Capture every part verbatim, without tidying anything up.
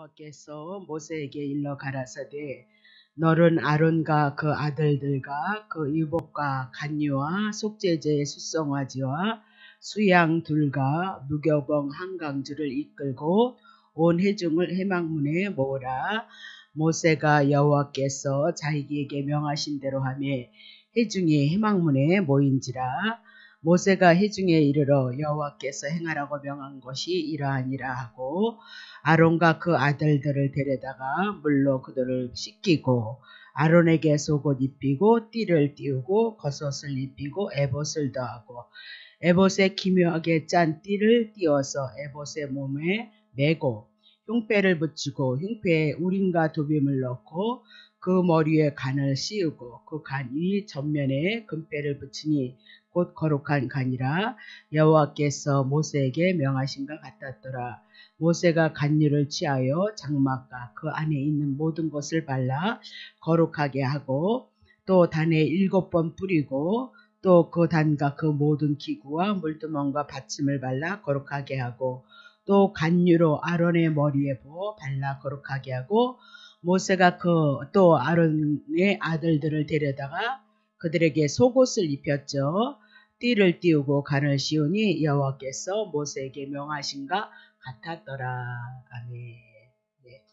여호와께서 모세에게 일러 가라사대 너는 아론과 그 아들들과 그 이복과 간유와 속죄제의 숫성화지와 수양 둘과 무교봉 한 강주를 이끌고 온 회중을 회막문에 모으라. 모세가 여호와께서 자기에게 명하신 대로 하며 회중이 회막문에 모인지라. 모세가 회중에 이르러 여호와께서 행하라고 명한 것이 이러하니라 하고 아론과 그 아들들을 데려다가 물로 그들을 씻기고 아론에게 속옷 입히고 띠를 띄우고 겉옷을 입히고 에봇을 더하고 에봇에 기묘하게 짠 띠를 띄워서 에봇의 몸에 메고 흉패를 붙이고 흉패에 우림과 두빔을 넣고 그 머리에 간을 씌우고 그 간 위 전면에 금패를 붙이니 곧 거룩한 간이라. 여호와께서 모세에게 명하신 것 같았더라. 모세가 간유를 취하여 장막과 그 안에 있는 모든 것을 발라 거룩하게 하고 또 단에 일곱 번 뿌리고 또 그 단과 그 모든 기구와 물두멍과 받침을 발라 거룩하게 하고 또 간유로 아론의 머리에 부어 발라 거룩하게 하고 모세가 그 또 아론의 아들들을 데려다가 그들에게 속옷을 입혔죠. 띠를 띄우고 간을 씌우니 여호와께서 모세에게 명하신가 같았더라. 아멘. 네.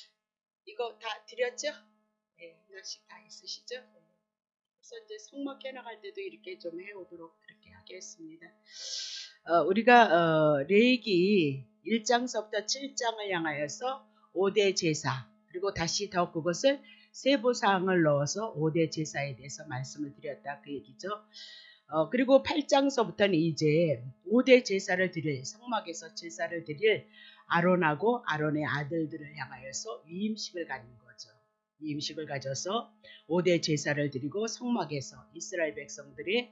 이거 다 드렸죠? 네, 하나씩 다 있으시죠? 네. 그래서 이제 성막 해나갈 때도 이렇게 좀 해오도록 그렇게 하겠습니다. 어, 우리가 어, 레위기 일 장서부터 칠 장을 향하여서 오 대 제사 그리고 다시 더 그것을 세부사항을 넣어서 오 대 제사에 대해서 말씀을 드렸다 그 얘기죠. 어, 그리고 팔 장서부터는 이제 오 대 제사를 드릴 성막에서 제사를 드릴 아론하고 아론의 아들들을 향하여서 위임식을 갖는 거죠. 위임식을 가져서 오 대 제사를 드리고 성막에서 이스라엘 백성들의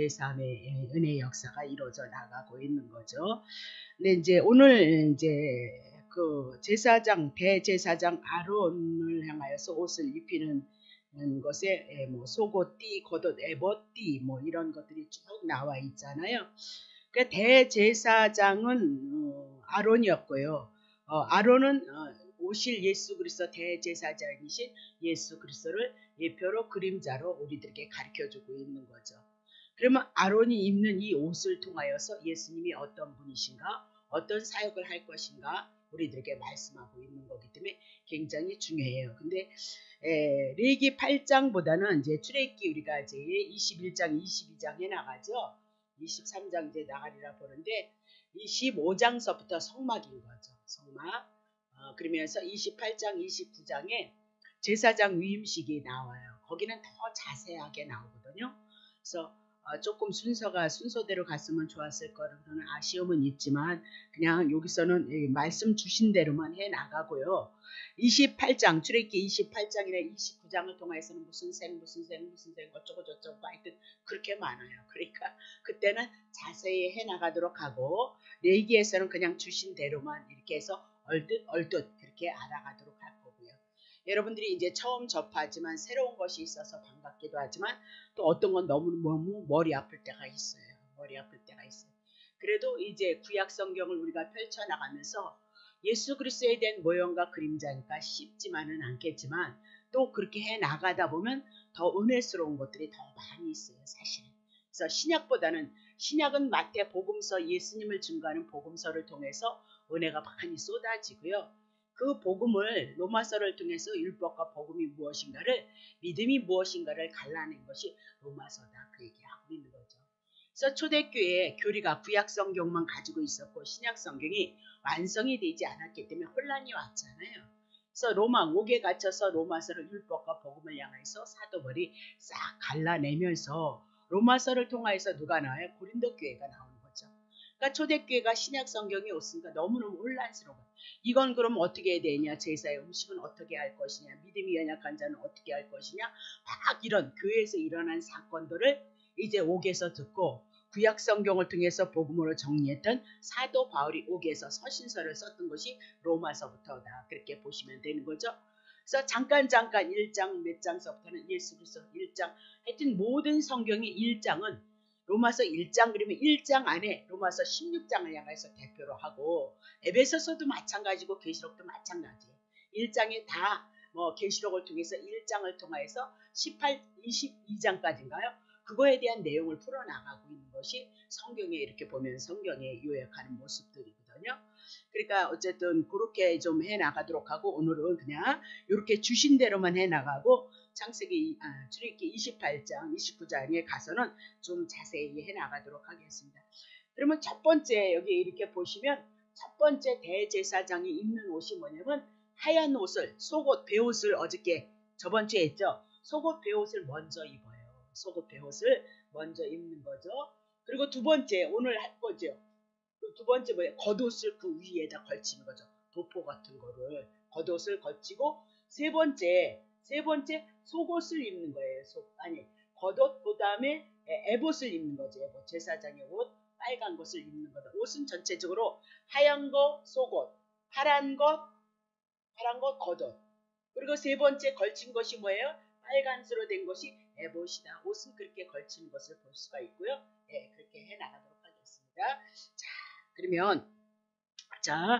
제삼의 은혜 역사가 이루어져 나가고 있는 거죠. 근데 이제 오늘 이제 그 제사장 대제사장 아론을 향하여서 옷을 입히는 것에 뭐 속옷, 띠, 겉옷, 에봇, 띠 뭐 이런 것들이 쭉 나와 있잖아요. 그 대제사장은 어, 아론이었고요. 어, 아론은 어, 오실 예수 그리스도 대제사장이신 예수 그리스도를 예표로 그림자로 우리들에게 가르쳐주고 있는 거죠. 그러면 아론이 입는 이 옷을 통하여서 예수님이 어떤 분이신가, 어떤 사역을 할 것인가 우리들에게 말씀하고 있는 거기 때문에 굉장히 중요해요. 근데 에, 레위기 팔 장보다는 이제 출애굽기 우리가 이제 이십일 장, 이십이 장 해 나가죠. 이십삼 장 이제 나가리라 보는데 이십오 장서부터 성막인 거죠. 성막. 어, 그러면서 이십팔 장, 이십구 장에 제사장 위임식이 나와요. 거기는 더 자세하게 나오거든요. 그래서 어, 조금 순서가 순서대로 갔으면 좋았을 거라는 아쉬움은 있지만 그냥 여기서는 말씀 주신 대로만 해 나가고요. 이십팔 장 출애굽기 이십팔 장이나 이십구 장을 통해서는 무슨 생 무슨 생 무슨 생 어쩌고 저쩌고 하여튼 그렇게 많아요. 그러니까 그때는 자세히 해 나가도록 하고 레위기에서는 그냥 주신 대로만 이렇게 해서 얼뜻 얼뜻 그렇게 알아가도록 할 거고요. 여러분들이 이제 처음 접하지만 새로운 것이 있어서 반갑기도 하지만 또 어떤 건 너무 너무 머리 아플 때가 있어요. 머리 아플 때가 있어요. 그래도 이제 구약 성경을 우리가 펼쳐 나가면서 예수 그리스도에 대한 모형과 그림자니까 쉽지만은 않겠지만 또 그렇게 해 나가다 보면 더 은혜스러운 것들이 더 많이 있어요, 사실은. 그래서 신약보다는 신약은 마태 복음서 예수님을 증거하는 복음서를 통해서 은혜가 많이 쏟아지고요. 그 복음을 로마서를 통해서 율법과 복음이 무엇인가를 믿음이 무엇인가를 갈라낸 것이 로마서다 그 얘기하고 있는 거죠. 그래서 초대교회 교리가 구약 성경만 가지고 있었고 신약 성경이 완성이 되지 않았기 때문에 혼란이 왔잖아요. 그래서 로마 옥에 갇혀서 로마서를 율법과 복음을 향해서 사도벌이 싹 갈라내면서 로마서를 통해서 누가 나와요? 고린도 교회가 나오는 거죠. 그러니까 초대교회가 신약 성경이 없으니까 너무너무 혼란스러워. 이건 그럼 어떻게 해야 되냐? 제사의 음식은 어떻게 할 것이냐? 믿음이 연약한 자는 어떻게 할 것이냐? 막 이런 교회에서 일어난 사건들을 이제 옥에서 듣고 구약 성경을 통해서 복음으로 정리했던 사도 바울이 옥에서 서신서를 썼던 것이 로마서부터다. 그렇게 보시면 되는 거죠. 그래서 잠깐 잠깐 일 장 몇 장서부터는 예수 그리스도 일 장 하여튼 모든 성경의 일 장은 로마서 일 장 그러면 일 장 안에 로마서 십육 장을 향해서 대표로 하고 에베소서도 마찬가지고 계시록도 마찬가지예요. 일 장에 다 뭐 계시록을 통해서 일 장을 통해서 십팔, 이십이 장까지인가요? 그거에 대한 내용을 풀어나가고 있는 것이 성경에 이렇게 보면 성경에 요약하는 모습들이거든요. 그러니까 어쨌든 그렇게 좀 해나가도록 하고 오늘은 그냥 이렇게 주신 대로만 해나가고 창세기 아, 출애굽기 이십팔 장, 이십구 장에 가서는 좀 자세히 해나가도록 하겠습니다. 그러면 첫 번째 여기 이렇게 보시면 첫 번째 대제사장이 입는 옷이 뭐냐면 하얀 옷을 속옷 베옷을 어저께 저번 주에 했죠. 속옷 베옷을 먼저 입어요. 속옷 베옷을 먼저 입는 거죠. 그리고 두 번째 오늘 할 거죠. 두 번째 뭐예요? 겉옷을 그 위에다 걸치는 거죠. 도포 같은 거를 겉옷을 걸치고 세 번째 세 번째 속옷을 입는 거예요. 속 아니 겉옷 그 다음에 에봇을 입는 거죠. 에봇 제사장의 옷 빨간 것을 입는 거다. 옷은 전체적으로 하얀 거 속옷, 파란 것 파란 것 겉옷. 그리고 세 번째 걸친 것이 뭐예요? 빨간수로 된 것이 에봇이다. 옷은 그렇게 걸치는 것을 볼 수가 있고요. 네, 그렇게 해 나가도록 하겠습니다. 자, 그러면 자,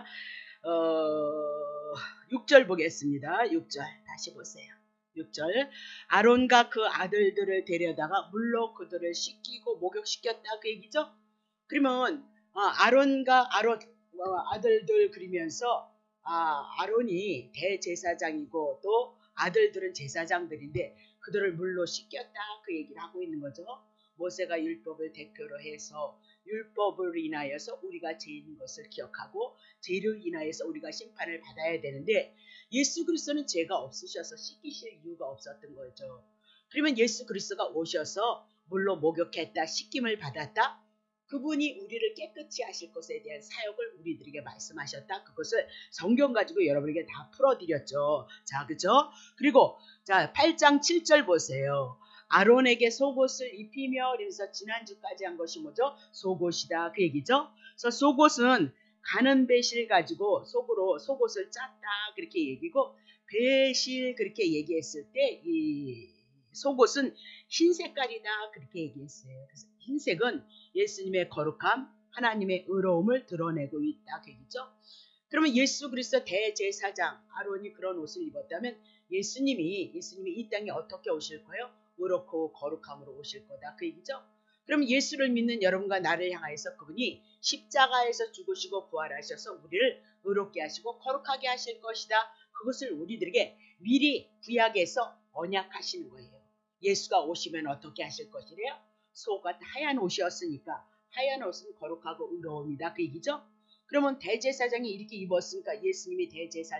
어, 육 절 보겠습니다. 육 절 다시 보세요. 육 절 아론과 그 아들들을 데려다가 물로 그들을 씻기고 목욕시켰다 그 얘기죠. 그러면 어, 아론과 아론 어, 아들들 그리면서 아, 아론이 대제사장이고 또 아들들은 제사장들인데 그들을 물로 씻겼다 그 얘기를 하고 있는 거죠. 모세가 율법을 대표로 해서 율법을 인하여서 우리가 죄인 것을 기억하고 죄를 인하여서 우리가 심판을 받아야 되는데 예수 그리스도는 죄가 없으셔서 씻기실 이유가 없었던 거죠. 그러면 예수 그리스도가 오셔서 물로 목욕했다 씻김을 받았다. 그분이 우리를 깨끗이 하실 것에 대한 사역을 우리들에게 말씀하셨다. 그것을 성경 가지고 여러분에게 다 풀어드렸죠. 자, 그죠? 그리고 자, 팔 장 칠 절 보세요. 아론에게 속옷을 입히며 이러면서 지난주까지 한 것이 뭐죠? 속옷이다 그 얘기죠. 그래서 속옷은 가는 배실 가지고 속으로 속옷을 짰다 그렇게 얘기고 배실 그렇게 얘기했을 때 이 속옷은 흰 색깔이다 그렇게 얘기했어요. 그래서 흰색은 예수님의 거룩함, 하나님의 의로움을 드러내고 있다 그 얘기죠. 그러면 예수 그리스도 대제사장 아론이 그런 옷을 입었다면 예수님이 예수님이 이 땅에 어떻게 오실 거예요? 의롭고 거룩함으로 오실 거다 그 얘기죠. 그럼 예수를 믿는 여러분과 나를 향하여서 그분이 십자가에서 죽으시고 부활하셔서 우리를 의롭게 하시고 거룩하게 하실 것이다. 그것을 우리들에게 미리 구약에서 언약하시는 거예요. 예수가 오시면 어떻게 하실 것이래요? 속옷 하얀 옷이었으니까 하얀 옷은 거룩하고 의로움이다 그 얘기죠. 그러면 대제사장이 이렇게 입었으니까 예수님이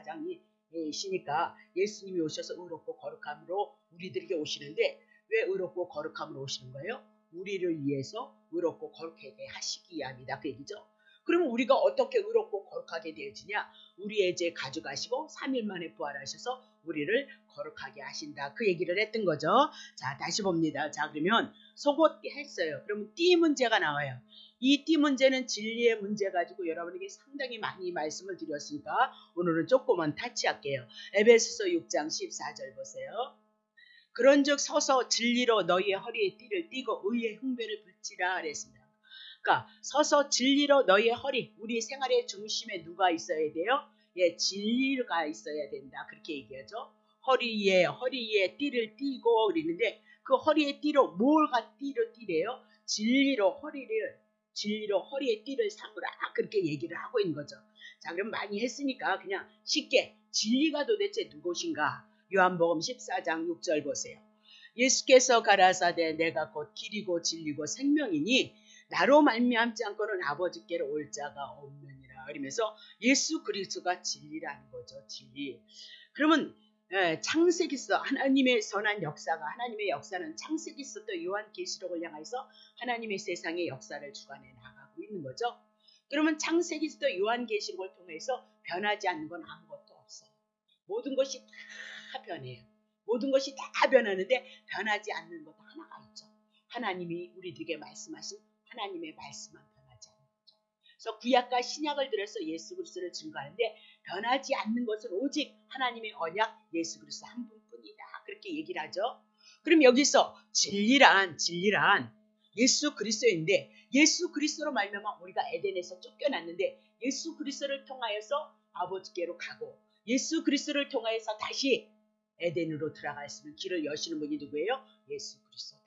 대제사장이시니까 예수님이 오셔서 의롭고 거룩함으로 우리들에게 오시는데 왜 의롭고 거룩함으로 오시는 거예요? 우리를 위해서 의롭고 거룩하게 하시기 위함이다 그 얘기죠. 그러면 우리가 어떻게 의롭고 거룩하게 되어지냐? 우리의 죄 가져가시고 삼 일 만에 부활하셔서 우리를 거룩하게 하신다 그 얘기를 했던 거죠. 자, 다시 봅니다. 자, 그러면 속옷 했어요. 그러면 띠 문제가 나와요. 이 띠 문제는 진리의 문제 가지고 여러분에게 상당히 많이 말씀을 드렸으니까 오늘은 조금만 타치할게요. 에베소서 육 장 십사 절 보세요. 그런즉 서서 진리로 너희의 허리에 띠를 띠고 의의 흉배를 붙이라 그랬습니다. 그러니까 서서 진리로 너희의 허리, 우리 생활의 중심에 누가 있어야 돼요? 예, 진리가 있어야 된다. 그렇게 얘기하죠. 허리에 허리에 띠를 띠고 그러는데 그 허리에 띠로 뭘가 띠로 띠래요? 진리로 허리를 진리로 허리에 띠를 삼으라 그렇게 얘기를 하고 있는 거죠. 자, 그럼 많이 했으니까 그냥 쉽게 진리가 도대체 누구신가? 요한복음 십사 장 육 절 보세요. 예수께서 가라사대 내가 곧 길이고 진리고 생명이니 나로 말미암지 않고는 아버지께로 올 자가 없느니라. 그러면서 예수 그리스도가 진리라는 거죠. 진리. 그러면 예, 창세기서 하나님의 선한 역사가 하나님의 역사는 창세기서부터 요한계시록을 향해서 하나님의 세상의 역사를 주관해 나가고 있는 거죠. 그러면 창세기서부터 요한계시록을 통해서 변하지 않는 건 아무것도 없어요. 모든 것이 다 변해요. 모든 것이 다 변하는데 변하지 않는 것 하나가 있죠. 하나님이 우리들에게 말씀하신 하나님의 말씀만 변하지 않는 거죠. 그래서 구약과 신약을 들어서 예수 그리스도를 증거하는데 변하지 않는 것은 오직 하나님의 언약 예수 그리스도 한 분뿐이다. 그렇게 얘기를 하죠. 그럼 여기서 진리란 진리란 예수 그리스도인데 예수 그리스도로 말미암아 우리가 에덴에서 쫓겨났는데 예수 그리스도를 통하여서 아버지께로 가고 예수 그리스도를 통하여서 다시 에덴으로 들어갈 수 있는 길을 여시는 분이 누구예요? 예수 그리스도다.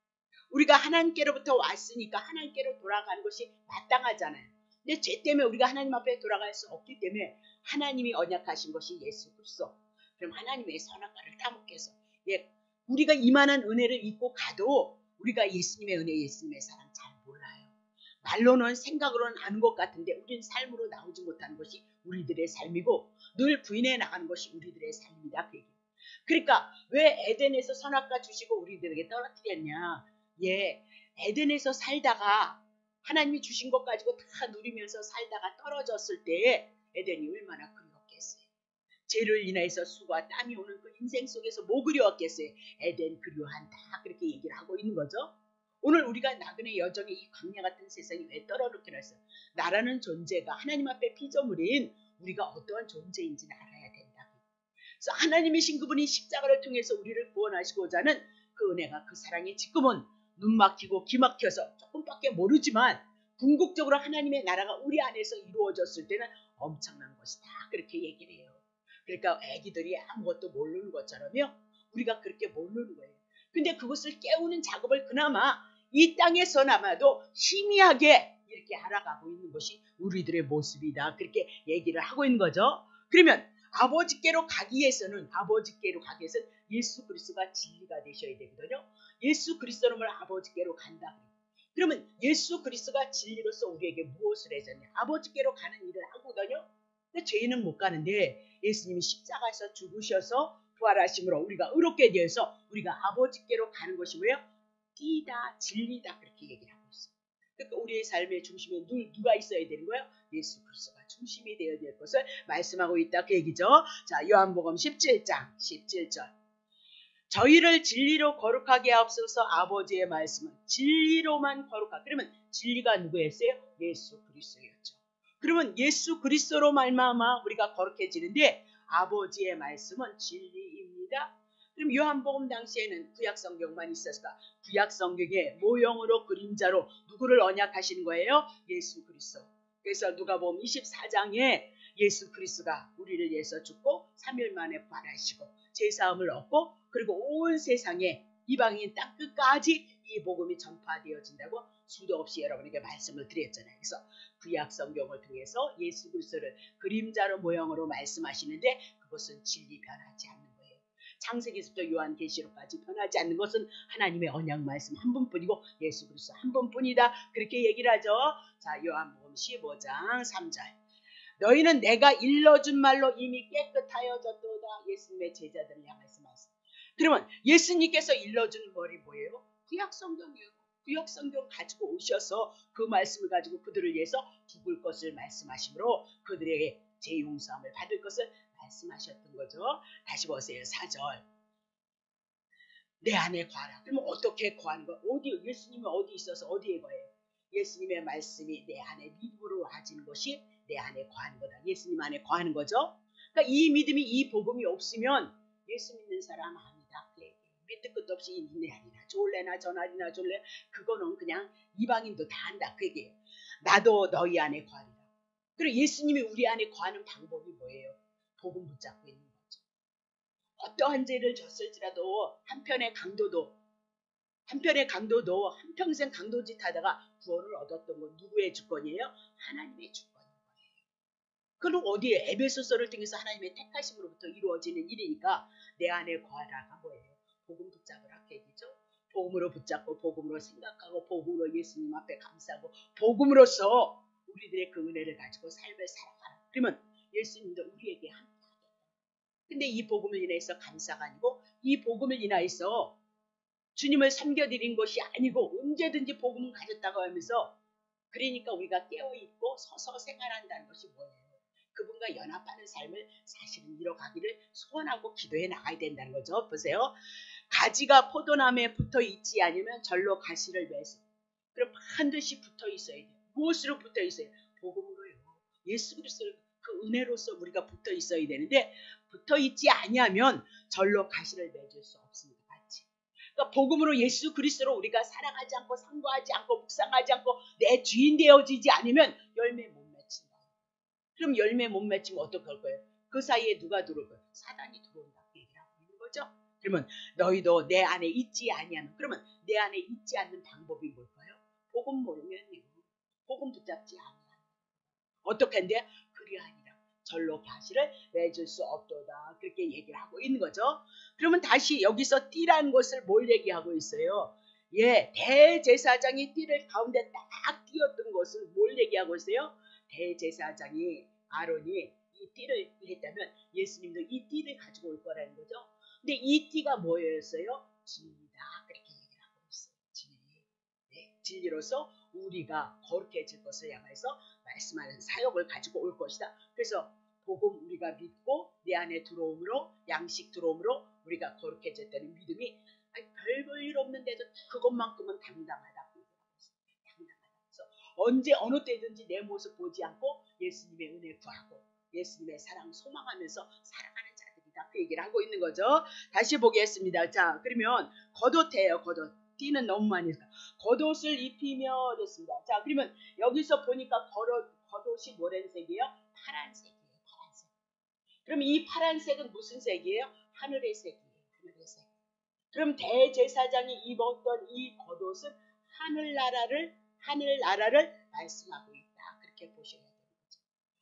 우리가 하나님께로부터 왔으니까 하나님께로 돌아가는 것이 마땅하잖아요. 근데 죄 때문에 우리가 하나님 앞에 돌아갈 수 없기 때문에 하나님이 언약하신 것이 예수 그리스도. 그럼 하나님의 선악과를 따먹게 해서 예, 우리가 이만한 은혜를 입고 가도 우리가 예수님의 은혜, 예수님의 사랑 잘 몰라요. 말로는 생각으로는 아는 것 같은데 우리는 삶으로 나오지 못하는 것이 우리들의 삶이고 늘 부인해 나가는 것이 우리들의 삶입니다. 그 얘기. 그러니까 왜 에덴에서 선악과 주시고 우리들에게 떨어뜨렸냐. 예, 에덴에서 살다가 하나님이 주신 것 가지고 다 누리면서 살다가 떨어졌을 때 에덴이 얼마나 그리웠겠어요. 죄를 인해서 수고와 땀이 오는 그 인생 속에서 뭐 그리웠겠어요. 에덴 그리워한다. 그렇게 얘기를 하고 있는 거죠. 오늘 우리가 나그네 여정의 이 광야 같은 세상이 왜 떨어졌게 했어요. 나라는 존재가 하나님 앞에 피조물인 우리가 어떠한 존재인지 알아야 된다. 그래서 하나님이신 그분이 십자가를 통해서 우리를 구원하시고자 하는 그 은혜가 그 사랑이 지금은 눈 막히고 귀 막혀서 조금밖에 모르지만 궁극적으로 하나님의 나라가 우리 안에서 이루어졌을 때는 엄청난 것이다. 그렇게 얘기를 해요. 그러니까 애기들이 아무것도 모르는 것처럼요. 우리가 그렇게 모르는 거예요. 근데 그것을 깨우는 작업을 그나마 이 땅에서나마도 희미하게 이렇게 알아가고 있는 것이 우리들의 모습이다. 그렇게 얘기를 하고 있는 거죠. 그러면 아버지께로 가기 위해서는 아버지께로 가기 위해서는 예수 그리스도가 진리가 되셔야 되거든요. 예수 그리스도는 아버지께로 간다. 그러면 예수 그리스도가 진리로서 우리에게 무엇을 해줬냐? 아버지께로 가는 일을 하거든요. 근데 죄인은 못 가는데 예수님이 십자가에서 죽으셔서 부활하심으로 우리가 의롭게 되어서 우리가 아버지께로 가는 것이 뭐예요? 띠다, 진리다 그렇게 얘기를 하고 있어요. 그러니까 우리의 삶의 중심에 늘 누가 있어야 되는 거예요? 예수 그리스도가 중심이 되어야 될 것을 말씀하고 있다 그 얘기죠. 자, 요한복음 십칠 장 십칠 절. 저희를 진리로 거룩하게 하옵소서. 아버지의 말씀은 진리로만 거룩하게. 그러면 진리가 누구였어요? 예수 그리스도였죠. 그러면 예수 그리스도로 말미암아 우리가 거룩해지는데 아버지의 말씀은 진리입니다. 그럼 요한복음 당시에는 구약성경만 있었을까? 구약성경의 모형으로 그림자로 누구를 언약하시는 거예요? 예수 그리스도. 그래서 누가복음 이십사 장에 예수 그리스도가 우리를 위해서 죽고 삼 일 만에 부활하시고 제사함을 얻고 그리고 온 세상에 이방인 땅 끝까지 이 복음이 전파되어진다고 수도 없이 여러분에게 말씀을 드렸잖아요. 그래서 구약 성경을 통해서 예수 그리스도를 그림자로 모형으로 말씀하시는데 그것은 진리 변하지 않는 거예요. 창세기부터 요한계시록까지 변하지 않는 것은 하나님의 언약 말씀 한 분뿐이고 예수 그리스도 한 분뿐이다. 그렇게 얘기를 하죠. 자, 요한복음 십오 장 삼 절. 너희는 내가 일러준 말로 이미 깨끗하여졌도다. 예수님의 제자들을 향해서 말씀. 그러면 예수님께서 일러준 말이 뭐예요? 구약성경이에요. 구약성경 가지고 오셔서 그 말씀을 가지고 그들을 위해서 죽을 것을 말씀하시므로 그들에게 죄용서함을 받을 것을 말씀하셨던 거죠. 다시 보세요. 사 절. 내 안에 거하라. 그러면 어떻게 거하는 거예요? 어디, 예수님이 어디 있어서 어디에 거해요? 예수님의 말씀이 내 안에 믿음으로 와지는 것이 내 안에 거하는 거다. 예수님 안에 거하는 거죠. 그러니까 이 믿음이 이 복음이 없으면 예수 믿는 사람 아니다. 밑도 끝도 없이 인내 아니나 졸래나 전하리나 졸래 그거는 그냥 이방인도 다 한다. 그 얘기예요. 나도 너희 안에 거하리라. 그리고 예수님이 우리 안에 거하는 방법이 뭐예요? 복음 붙잡고 있는 거죠. 어떠한 죄를 졌을지라도 한편의 강도도 한편의 강도도 한평생 강도짓 하다가 구원을 얻었던 건 누구의 주권이에요? 하나님의 주권인 거예요. 그럼 어디에? 에베소서를 통해서 하나님의 택하심으로부터 이루어지는 일이니까 내 안에 거하라가 뭐예요? 복음 붙잡으라 그 얘기죠. 복음으로 붙잡고 복음으로 생각하고 복음으로 예수님 앞에 감사하고 복음으로서 우리들의 그 은혜를 가지고 삶을 살아가라. 그러면 예수님도 우리에게 함께하겠다. 근데 이 복음을 인해서 감사가 아니고 이 복음을 인하여서 주님을 섬겨드린 것이 아니고 언제든지 복음을 가졌다고 하면서 그러니까 우리가 깨어있고 서서 생활한다는 것이 뭐예요? 그분과 연합하는 삶을 사실은 이뤄가기를 소원하고 기도해 나가야 된다는 거죠. 보세요. 가지가 포도나무에 붙어 있지 않으면 절로 가시를 맺어. 그럼 반드시 붙어 있어야 돼요. 무엇으로 붙어 있어요? 복음으로요. 예수 그리스도 그 은혜로서 우리가 붙어 있어야 되는데 붙어 있지 아니하면 절로 가시를 맺을 수 없습니다. 맞지? 그러니까 복음으로 예수 그리스도로 우리가 살아가지 않고 상고하지 않고 묵상하지 않고 내 주인 되어지지 않으면 열매 못 맺힌다. 그럼 열매 못 맺히면 어떡할 거예요? 그 사이에 누가 들어올 거예요? 사단이 들어온다. 그 얘기를 하고 있는 거죠. 그러면 너희도 내 안에 있지 아니하면, 그러면 내 안에 있지 않는 방법이 뭘까요? 복음 모르면요. 복음 붙잡지 아니하면 어떻게 한대요? 그리하니라. 절로 가시를 맺을 수 없도다. 그렇게 얘기를 하고 있는 거죠. 그러면 다시 여기서 띠라는 것을 뭘 얘기하고 있어요? 예, 대제사장이 띠를 가운데 딱 띄었던 것을 뭘 얘기하고 있어요? 대제사장이 아론이 이 띠를 했다면 예수님도 이 띠를 가지고 올 거라는 거죠. 근데 이 띠가 뭐였어요? 진리다. 그렇게 얘기를 하고 있어요. 진리. 네, 진리로서 우리가 거룩해질 것을 향해서 말씀하는 사역을 가지고 올 것이다. 그래서 복음 우리가 믿고 내 안에 들어옴으로, 양식 들어옴으로 우리가 거룩해졌다는 믿음이 별 일 없는데도 그것만큼은 당당하다. 당당하다. 그래서 언제 어느 때든지 내 모습 보지 않고 예수님의 은혜 구하고 예수님의 사랑 소망하면서 살아가는 자들이다. 그 얘기를 하고 있는 거죠. 다시 보겠습니다. 자, 그러면 겉옷이에요. 겉옷. 띠는 너무 많이 했다. 겉옷을 입히며 그랬습니다. 자, 그러면 여기서 보니까 겉옷, 겉옷이 뭐라는 색이에요? 파란색이에요. 파란색. 그럼 이 파란색은 무슨 색이에요? 하늘의 색이에요. 하늘의 색. 그럼 대제사장이 입었던 이 겉옷은 하늘나라를 하늘나라를 말씀하고 있다. 그렇게 보셔야 되는 거죠.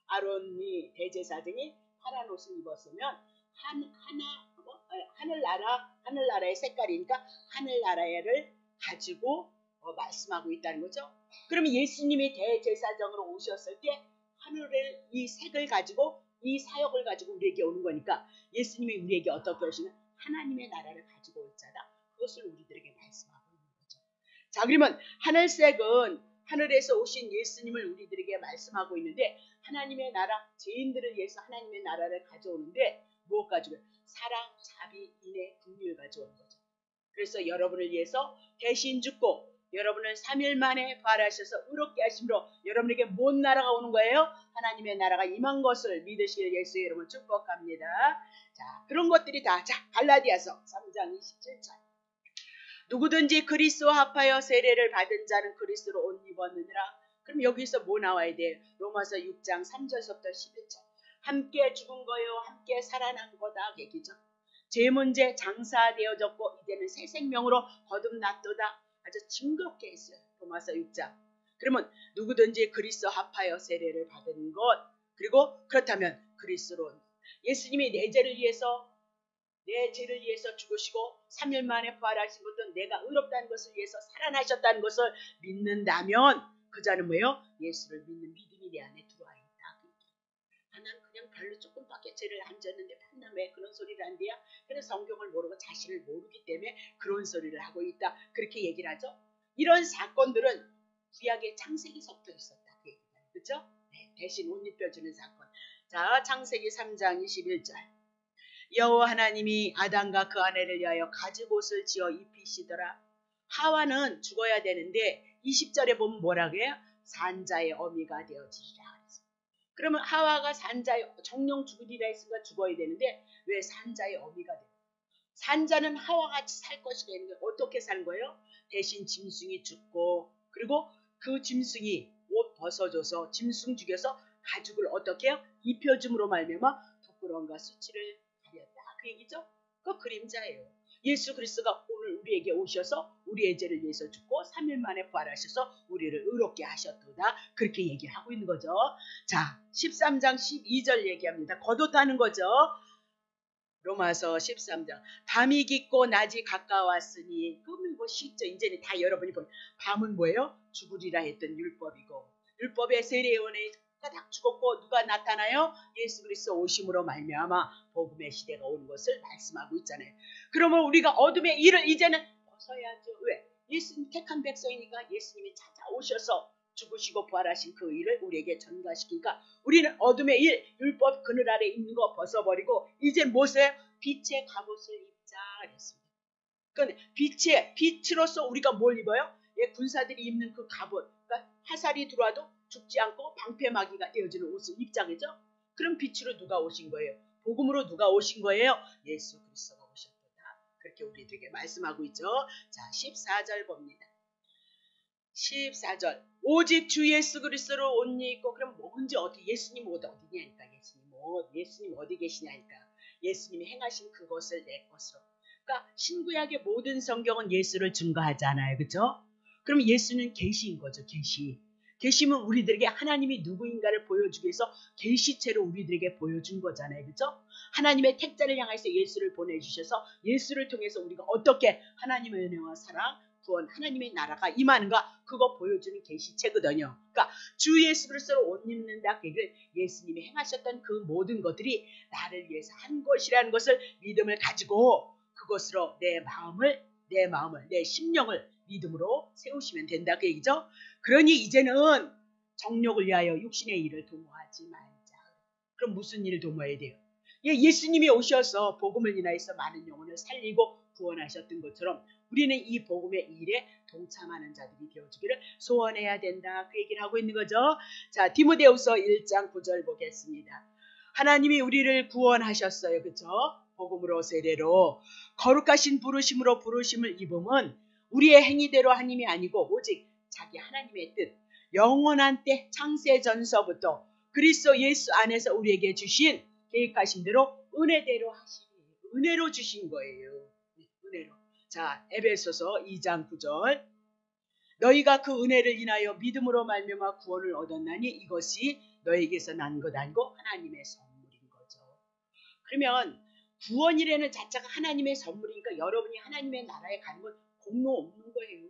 아론이 대제사장이 파란 옷을 입었으면 한 하나 뭐, 하늘나라 하늘나라의 색깔이니까 하늘나라를 가지고 어, 말씀하고 있다는 거죠. 그러면 예수님이 대제사장으로 오셨을 때 하늘의 이 색을 가지고 이 사역을 가지고 우리에게 오는 거니까 예수님이 우리에게 어떻게 오시면 하나님의 나라를 가지고 올 자다. 그것을 우리들에게 말씀하고 있는 거죠. 자, 그러면 하늘색은 하늘에서 오신 예수님을 우리들에게 말씀하고 있는데 하나님의 나라, 죄인들을 위해서 하나님의 나라를 가져오는데 무엇 가지고요? 사랑, 자비, 인애, 긍휼 가져오는 거죠. 그래서 여러분을 위해서 대신 죽고 여러분을 삼 일 만에 부활하셔서 의롭게 하심으로 여러분에게 뭔 나라가 오는 거예요? 하나님의 나라가 임한 것을 믿으실 예수의 이름을 축복합니다. 자, 그런 것들이 다, 자, 갈라디아서 삼 장 이십칠 절. 누구든지 그리스도와 합하여 세례를 받은 자는 그리스도로 옷 입었느니라. 그럼 여기서 뭐 나와야 돼요? 로마서 육 장 삼 절부터 십일 절. 함께 죽은 거요, 함께 살아난 거다 얘기죠. 제 문제 장사되어졌고 이제는 새 생명으로 거듭났도다. 아주 징그럽게 했어요. 로마서 육 장. 그러면 누구든지 그리스도 합하여 세례를 받은 것, 그리고 그렇다면 그리스도로 예수님이 내 죄를 위해서 내 죄를 위해서 죽으시고 삼 일 만에 부활하신 것도 내가 의롭다는 것을 위해서 살아나셨다는 것을 믿는다면 그 자는 뭐예요? 예수를 믿는 믿음이 내 안에 들어와 있다. 아, 난 그냥 별로 조금밖에 죄를 안 졌는데 판단 왜 그런 소리를 한대요? 그래서 성경을 모르고 자신을 모르기 때문에 그런 소리를 하고 있다. 그렇게 얘기를 하죠. 이런 사건들은 구약의 창세기서부터 있었다. 그 얘기다. 그렇죠? 네, 대신 옷 입혀주는 사건. 자, 창세기 삼 장 이십일 절. 여호와 하나님이 아담과 그 아내를 위하여 가죽옷을 지어 입히시더라. 하와는 죽어야 되는데 이십 절에 보면 뭐라고 해요? 산자의 어미가 되어지리라. 그러면 하와가 산자의 정령 죽으리라 했으니까 죽어야 되는데 왜 산자의 어미가 돼요? 산자는 하와같이 살 것이라는 게 어떻게 산 거예요? 대신 짐승이 죽고 그리고 그 짐승이 옷 벗어줘서 짐승 죽여서 가죽을 어떻게 해요? 입혀줌으로 말미암아 부끄러움과 수치를 가렸다. 그 얘기죠? 그 그림자예요. 예수 그리스도가 오늘 우리에게 오셔서 우리의 죄를 위해서 죽고 삼 일 만에 부활하셔서 우리를 의롭게 하셨도다. 그렇게 얘기를 하고 있는 거죠. 자, 십삼 장 십이 절 얘기합니다. 겉옷하는 거죠. 로마서 십삼 장. 밤이 깊고 낮이 가까웠으니 그러면 뭐 쉽죠. 이제는 다 여러분이 보면 밤은 뭐예요? 죽으리라 했던 율법이고 율법의 세례원에 딱 죽었고 누가 나타나요? 예수 그리스도 오심으로 말미암아 복음의 시대가 오는 것을 말씀하고 있잖아요. 그러면 우리가 어둠의 일을 이제는 벗어야죠. 왜? 예수님 택한 백성이니까 예수님이 찾아오셔서 죽으시고 부활하신 그 일을 우리에게 전가시키니까 우리는 어둠의 일, 율법 그늘 아래 있는 거 벗어버리고 이제 무엇을? 빛의 갑옷을 입자 그랬습니다. 그러니까 빛의 빛으로서 우리가 뭘 입어요? 예, 군사들이 입는 그 갑옷, 그러니까 화살이 들어와도 죽지 않고 방패막이가 되어지는 옷을 입자겠죠? 그럼 빛으로 누가 오신 거예요? 복음으로 누가 오신 거예요? 예수 그리스도가 오셨다. 그렇게 이렇게 우리들에게 말씀하고 있죠. 자, 십사 절 봅니다. 십사 절 오직 주 예수 그리스도를 옷 입고 그럼 뭔지 어디 예수님 어디 어디냐니까 예수님 뭐 예수님 어디 계시냐니까 예수님이 행하신 그것을 내 것으로. 그러니까 신구약의 모든 성경은 예수를 증거하잖아요. 그렇죠? 그럼 예수는 계시인 거죠. 계시. 계시면 우리들에게 하나님이 누구인가를 보여주기 위해서 계시체로 우리들에게 보여준 거잖아요. 그렇죠? 하나님의 택자를 향해서 예수를 보내주셔서 예수를 통해서 우리가 어떻게 하나님의 은혜와 사랑 구원 하나님의 나라가 임하는가 그거 보여주는 계시체거든요. 그러니까 주 예수 그리스도를 옷 입는다. 그 예수님이 행하셨던 그 모든 것들이 나를 위해서 한 것이라는 것을 믿음을 가지고 그것으로 내 마음을 내 마음을 내 심령을 믿음으로 세우시면 된다 그 얘기죠. 그러니 이제는 정욕을 위하여 육신의 일을 도모하지 말자. 그럼 무슨 일을 도모해야 돼요? 예, 예수님이 오셔서 복음을 인하여서 많은 영혼을 살리고 구원하셨던 것처럼 우리는 이 복음의 일에 동참하는 자들이 되어주기를 소원해야 된다. 그 얘기를 하고 있는 거죠. 자, 디모데후서 일 장 구 절 보겠습니다. 하나님이 우리를 구원하셨어요. 그렇죠? 복음으로 세례로 거룩하신 부르심으로 부르심을 입음은 우리의 행위대로 하님이 아니고 오직 자기 하나님의 뜻 영원한 때 창세전서부터 그리스도 예수 안에서 우리에게 주신 계획하신 대로 은혜대로 하시니 은혜로 주신 거예요. 은혜로. 자, 에베소서 이 장 구 절 너희가 그 은혜를 인하여 믿음으로 말미암아 구원을 얻었나니 이것이 너희에게서 난 것 아니고 하나님의 선물인 거죠. 그러면 구원이라는 자체가 하나님의 선물이니까 여러분이 하나님의 나라에 가는 건 공로 없는 거예요.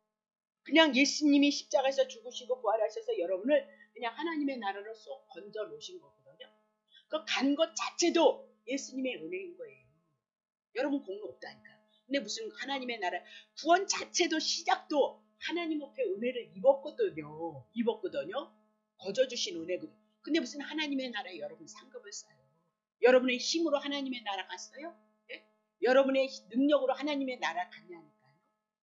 그냥 예수님이 십자가에서 죽으시고 부활하셔서 여러분을 그냥 하나님의 나라로 쏙 건져 놓으신 거거든요. 그 간 것 자체도 예수님의 은혜인 거예요. 여러분 공로 없다니까. 근데 무슨 하나님의 나라 구원 자체도 시작도 하나님 앞에 은혜를 입었거든요. 입었거든요. 거저주신 은혜거든요. 근데 무슨 하나님의 나라에 여러분 상급을 쌓아요. 여러분의 힘으로 하나님의 나라 갔어요? 네? 여러분의 능력으로 하나님의 나라 갔냐니까요.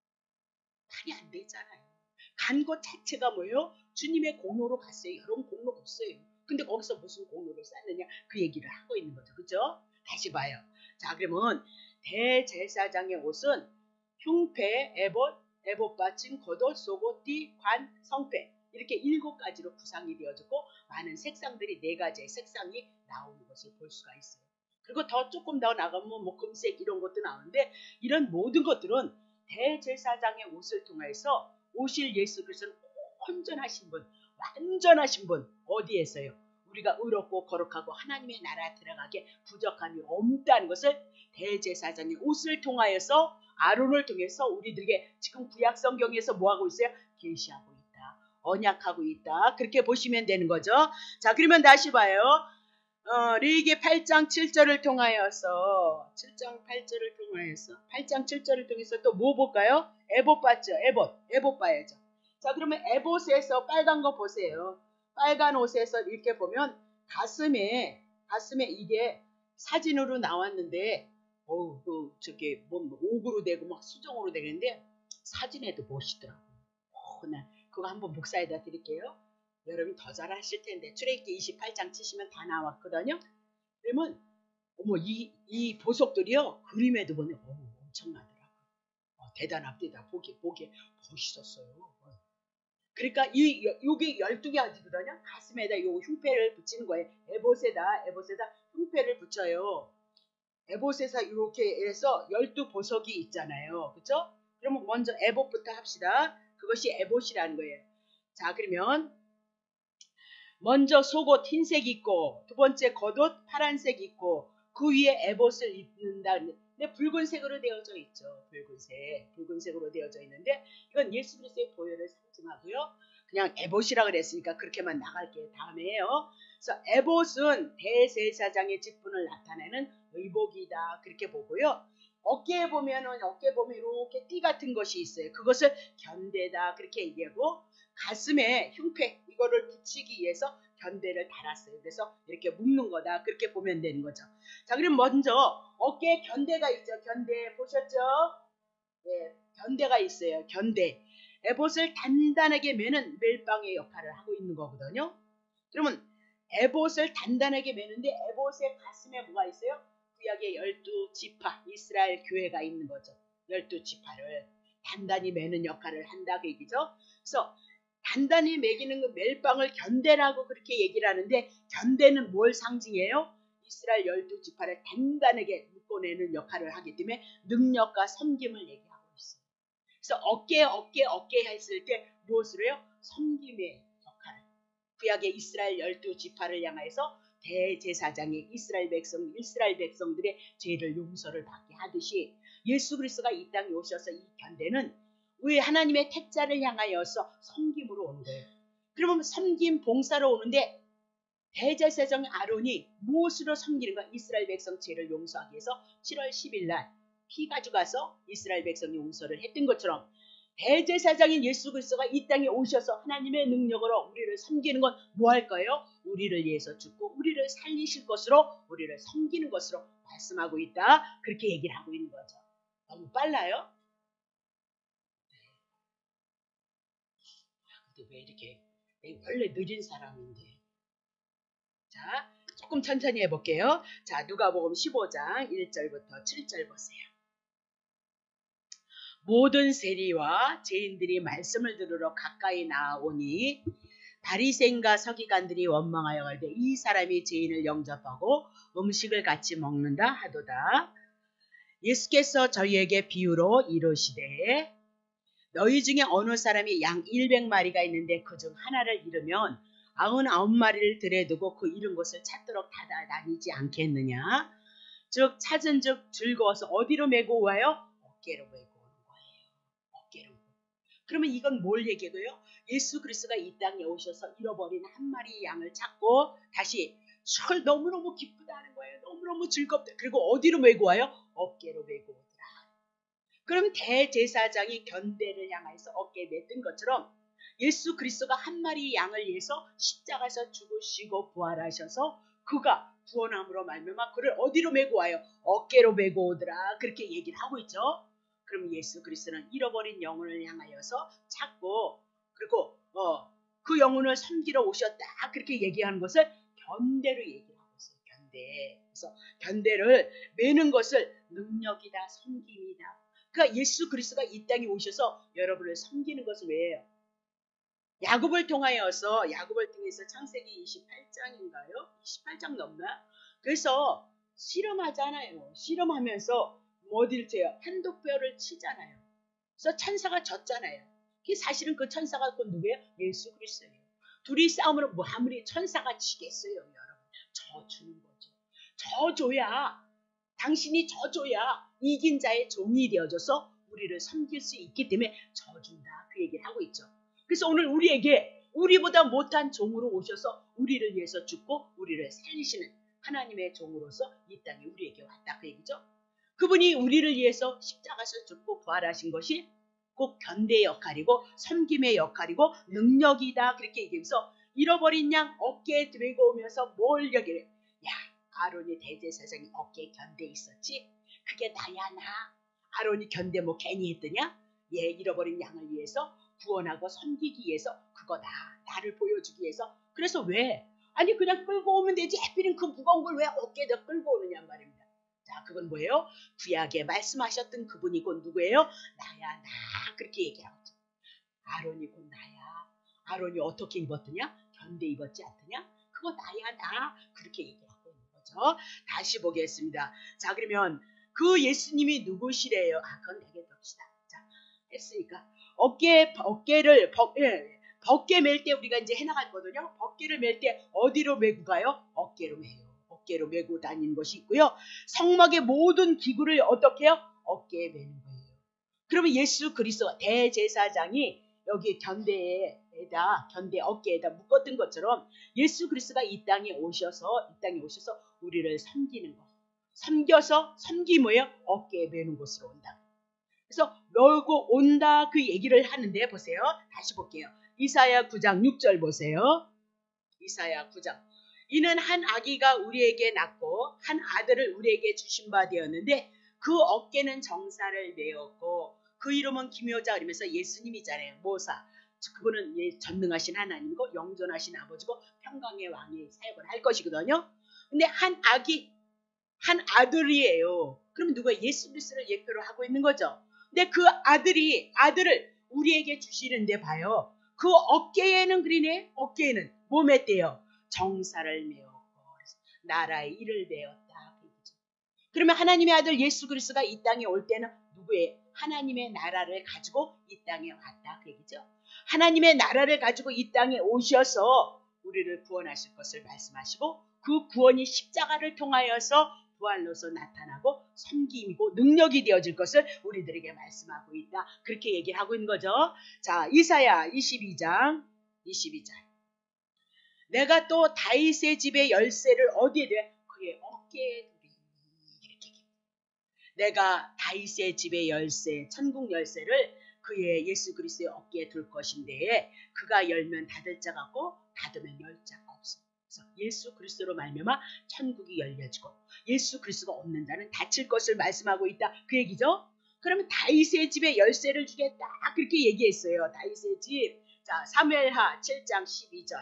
말이 안 되잖아요. 간 것 자체가 뭐예요? 주님의 공로로 갔어요. 여러분 공로 없어요. 근데 거기서 무슨 공로를 쌓느냐 그 얘기를 하고 있는 거죠. 그죠? 다시 봐요. 자, 그러면 대제사장의 옷은 흉패, 에봇, 에봇 받침, 겉옷, 속옷, 띠, 관, 성패 이렇게 일곱 가지로 구상이 되어졌고 많은 색상들이 네 가지의 색상이 나오는 것을 볼 수가 있어요. 그리고 더 조금 더 나가면 뭐 금색 이런 것도 나오는데 이런 모든 것들은 대제사장의 옷을 통해서 오실 예수 그리스도는 온전하신 분, 완전하신 분 어디에서요? 우리가 의롭고 거룩하고 하나님의 나라에 들어가게 부족함이 없다는 것을 대제사장의 옷을 통하여서 아론을 통해서 우리들에게 지금 구약 성경에서 뭐하고 있어요? 계시하고 있다. 언약하고 있다. 그렇게 보시면 되는 거죠. 자, 그러면 다시 봐요. 어, 레위기 팔 장 칠 절을 통하여서 칠 장 팔 절을 통하여서 팔 장 칠 절을 통해서 또 뭐 볼까요? 에봇 봤죠. 에봇. 에봇 봐야죠. 자, 그러면 에봇에서 빨간 거 보세요. 빨간 옷에서 이렇게 보면 가슴에 가슴에 이게 사진으로 나왔는데 어우 그 저게 뭐 옥으로 되고 막 수정으로 되는데 사진에도 멋있더라고요. 어, 나 그거 한번 목사에다 드릴게요. 여러분 더 잘하실 텐데 출애굽기 이십팔 장 치시면 다 나왔거든요. 그러면 어머 이, 이 보석들이요 그림에도 보면 어, 엄청나더라고요. 어, 대단합니다. 보기 보기 멋있었어요. 어. 그러니까 이 요게 열두 가지거든요. 가슴에다 요 흉패를 붙이는 거예요. 에봇에다 에봇에다 흉패를 붙여요. 에봇에서 이렇게 해서 열두 보석이 있잖아요. 그렇죠? 그러면 먼저 에봇부터 합시다. 그것이 에봇이라는 거예요. 자, 그러면 먼저 속옷 흰색 있고 두 번째 겉옷 파란색 있고 그 위에 에봇을 입는다. 근데 붉은색으로 되어져 있죠. 붉은색. 붉은색으로 되어져 있는데 이건 예수 그리스도의 보혈을 상징하고요. 그냥 에봇이라 그랬으니까 그렇게만 나갈게요. 다음에 해요. 그래서 에봇은 대제사장의 직분을 나타내는 의복이다. 그렇게 보고요. 어깨에 보면은 어깨에 보면 이렇게 띠 같은 것이 있어요. 그것을 견대다. 그렇게 얘기하고 가슴에 흉패 이거를 붙이기 위해서 견대를 달았어요. 그래서 이렇게 묶는 거다. 그렇게 보면 되는 거죠. 자, 그럼 먼저 어깨에 견대가 있죠. 견대 보셨죠? 네, 견대가 있어요. 견대. 에봇을 단단하게 매는 멜빵의 역할을 하고 있는 거거든요. 그러면 에봇을 단단하게 매는데 에봇의 가슴에 뭐가 있어요? 구약의 열두 지파 이스라엘 교회가 있는 거죠. 열두 지파를 단단히 매는 역할을 한다 그 얘기죠. 그래서 단단히 매기는 그 멜빵을 견대라고 그렇게 얘기를 하는데 견대는 뭘 상징해요? 이스라엘 열두 지파를 단단하게 묶어내는 역할을 하기 때문에 능력과 섬김을 얘기하고 있어요. 그래서 어깨 어깨 어깨 했을 때 무엇을 해요? 섬김의 역할을. 구약의 이스라엘 열두 지파를 향해서 대제사장이 이스라엘 백성 이스라엘 백성들의 죄를 용서를 받게 하듯이 예수 그리스도가 이 땅에 오셔서 이 견대는 우리 하나님의 택자를 향하여서 섬김으로 오는 거예요. 그러면 섬김 봉사로 오는데 대제사장 아론이 무엇으로 섬기는가? 이스라엘 백성 죄를 용서하기 위해서 칠월 십일 날 피 가져가서 이스라엘 백성 용서를 했던 것처럼 대제사장인 예수 그리스도가 이 땅에 오셔서 하나님의 능력으로 우리를 섬기는 건 뭐 할까요? 우리를 위해서 죽고 우리를 살리실 것으로 우리를 섬기는 것으로 말씀하고 있다. 그렇게 얘기를 하고 있는 거죠. 너무 빨라요? 근데 왜 이렇게 내가 원래 느린 사람인데. 자, 조금 천천히 해볼게요. 자, 누가복음 십오 장 일 절부터 칠 절 보세요. 모든 세리와 죄인들이 말씀을 들으러 가까이 나아오니 바리새인과 서기관들이 원망하여 가되 이 사람이 죄인을 영접하고 음식을 같이 먹는다 하도다. 예수께서 저희에게 비유로 이르시되 너희 중에 어느 사람이 양 백 마리가 있는데 그중 하나를 잃으면 구십구 마리를 들에 두고 그 잃은 것을 찾도록 다다니지 않겠느냐. 즉 찾은 즉 즐거워서 어디로 메고 와요? 어깨로 메고 오는 거예요. 어깨로. 그러면 이건 뭘 얘기해요? 예수 그리스도가 이 땅에 오셔서 잃어버린 한 마리 양을 찾고 다시 절 너무너무 기쁘다는 거예요. 너무너무 즐겁다. 그리고 어디로 메고 와요? 어깨로 메고 오더라. 그럼 대제사장이 견대를 향해서 어깨에 맸던 것처럼 예수 그리스도가 한 마리 양을 위해서 십자가에서 죽으시고 부활하셔서 그가 구원함으로 말미암아 그를 어디로 메고 와요? 어깨로 메고 오더라. 그렇게 얘기를 하고 있죠. 그럼 예수 그리스도는 잃어버린 영혼을 향하여서 찾고 그리고 어, 그 영혼을 섬기러 오셨다. 그렇게 얘기하는 것을 견대로 얘기를 하고 있어요. 견대. 그래서 견대를 매는 것을 능력이다. 섬김이다. 그러니까 예수 그리스도가 이 땅에 오셔서 여러분을 섬기는 것은 왜예요? 야곱을 통하여서 야곱을 통해서 창세기 이십팔 장인가요? 이십팔 장 넘나? 그래서 실험하잖아요. 실험하면서 어딜 쳐요? 한독뼈를 치잖아요. 그래서 천사가 졌잖아요. 사실은 그 천사가 그 누구예요? 예수 그리스도예요. 둘이 싸움으로 뭐 아무리 천사가 지겠어요, 여러분. 져주는 거죠. 져줘야 당신이 져줘야 이긴 자의 종이 되어져서 우리를 섬길 수 있기 때문에 져준다. 그 얘기를 하고 있죠. 그래서 오늘 우리에게 우리보다 못한 종으로 오셔서 우리를 위해서 죽고 우리를 살리시는 하나님의 종으로서 이 땅에 우리에게 왔다. 그 얘기죠. 그분이 우리를 위해서 십자가에서 죽고 부활하신 것이 꼭 견대의 역할이고 섬김의 역할이고 능력이다. 그렇게 얘기하면서 잃어버린 양 어깨에 들고 오면서 뭘 얘기해? 야, 아론이 대제사장이 어깨에 견대 있었지? 그게 나야 나. 아론이 견대 뭐 괜히 했더냐? 얘 잃어버린 양을 위해서 구원하고 섬기기 위해서 그거 나. 나를 보여주기 위해서. 그래서 왜? 아니 그냥 끌고 오면 되지. 하필은 그 무거운 걸 왜 어깨에다 끌고 오느냐 말입니다. 자, 그건 뭐예요? 구약에 말씀하셨던 그분이 곧 누구예요? 나야 나. 그렇게 얘기하고 있죠. 아론이 곧 나야. 아론이 어떻게 입었더냐? 견대 입었지 않더냐? 그거 나야 나. 그렇게 얘기하고 있는 거죠. 다시 보겠습니다. 자, 그러면 그 예수님이 누구시래요? 아, 그건 되게 봅시다. 자, 했으니까 어깨 어깨를 벗, 예, 벗게 맬 때 우리가 이제 해나갔거든요. 벗개를 맬 때 어디로 메고 가요? 어깨로 메요. 어깨로 메고 다니는 것이 있고요. 성막의 모든 기구를 어떻게 해요? 어깨에 메는 거예요. 그러면 예수 그리스도 대제사장이 여기 견대에다 견대 어깨에다 묶었던 것처럼 예수 그리스도가 이 땅에 오셔서 이 땅에 오셔서 우리를 섬기는 거. 섬겨서 섬기 뭐예요? 어깨에 메는 곳으로 온다. 그래서 메고 온다 그 얘기를 하는데 보세요. 다시 볼게요. 이사야 구 장 육 절 보세요. 이사야 구 장. 이는 한 아기가 우리에게 낳고 한 아들을 우리에게 주신 바 되었는데 그 어깨는 정사를 메었고 그 이름은 기묘자 그러면서 예수님이잖아요. 모사. 그분은 전능하신 하나님이고 영존하신 아버지고 평강의 왕이 사역을 할 것이거든요. 근데 한 아기 한 아들이에요. 그러면 누가 예수 그리스도를 예표로 하고 있는 거죠. 근데 그 아들이 아들을 우리에게 주시는데 봐요. 그 어깨에는 그리네. 어깨에는 뭐 맸대요? 정사를 메었고 나라의 일을 메었다. 그러면 하나님의 아들 예수 그리스도가 이 땅에 올 때는 누구예요? 하나님의 나라를 가지고 이 땅에 왔다. 그 얘기죠. 하나님의 나라를 가지고 이 땅에 오셔서 우리를 구원하실 것을 말씀하시고 그 구원이 십자가를 통하여서 부활로서 나타나고 섬김이고 능력이 되어질 것을 우리들에게 말씀하고 있다. 그렇게 얘기를 하고 있는 거죠. 자, 이사야 이십이 장 이십이 절. 내가 또 다윗의 집의 열쇠를 어디에 둬? 그의 어깨에 두리. 이렇게. 내가 다윗의 집의 열쇠, 천국 열쇠를 그의 예수 그리스도의 어깨에 둘 것인데 그가 열면 닫을 자가 없고 닫으면 열 자가 없어. 그래서 예수 그리스도로 말미암아 천국이 열려지고 예수 그리스도가 없는 자는 닫힐 것을 말씀하고 있다. 그 얘기죠. 그러면 다윗의 집에 열쇠를 주겠다. 그렇게 얘기했어요. 다윗의 집. 자, 사무엘하 칠 장 십이 절.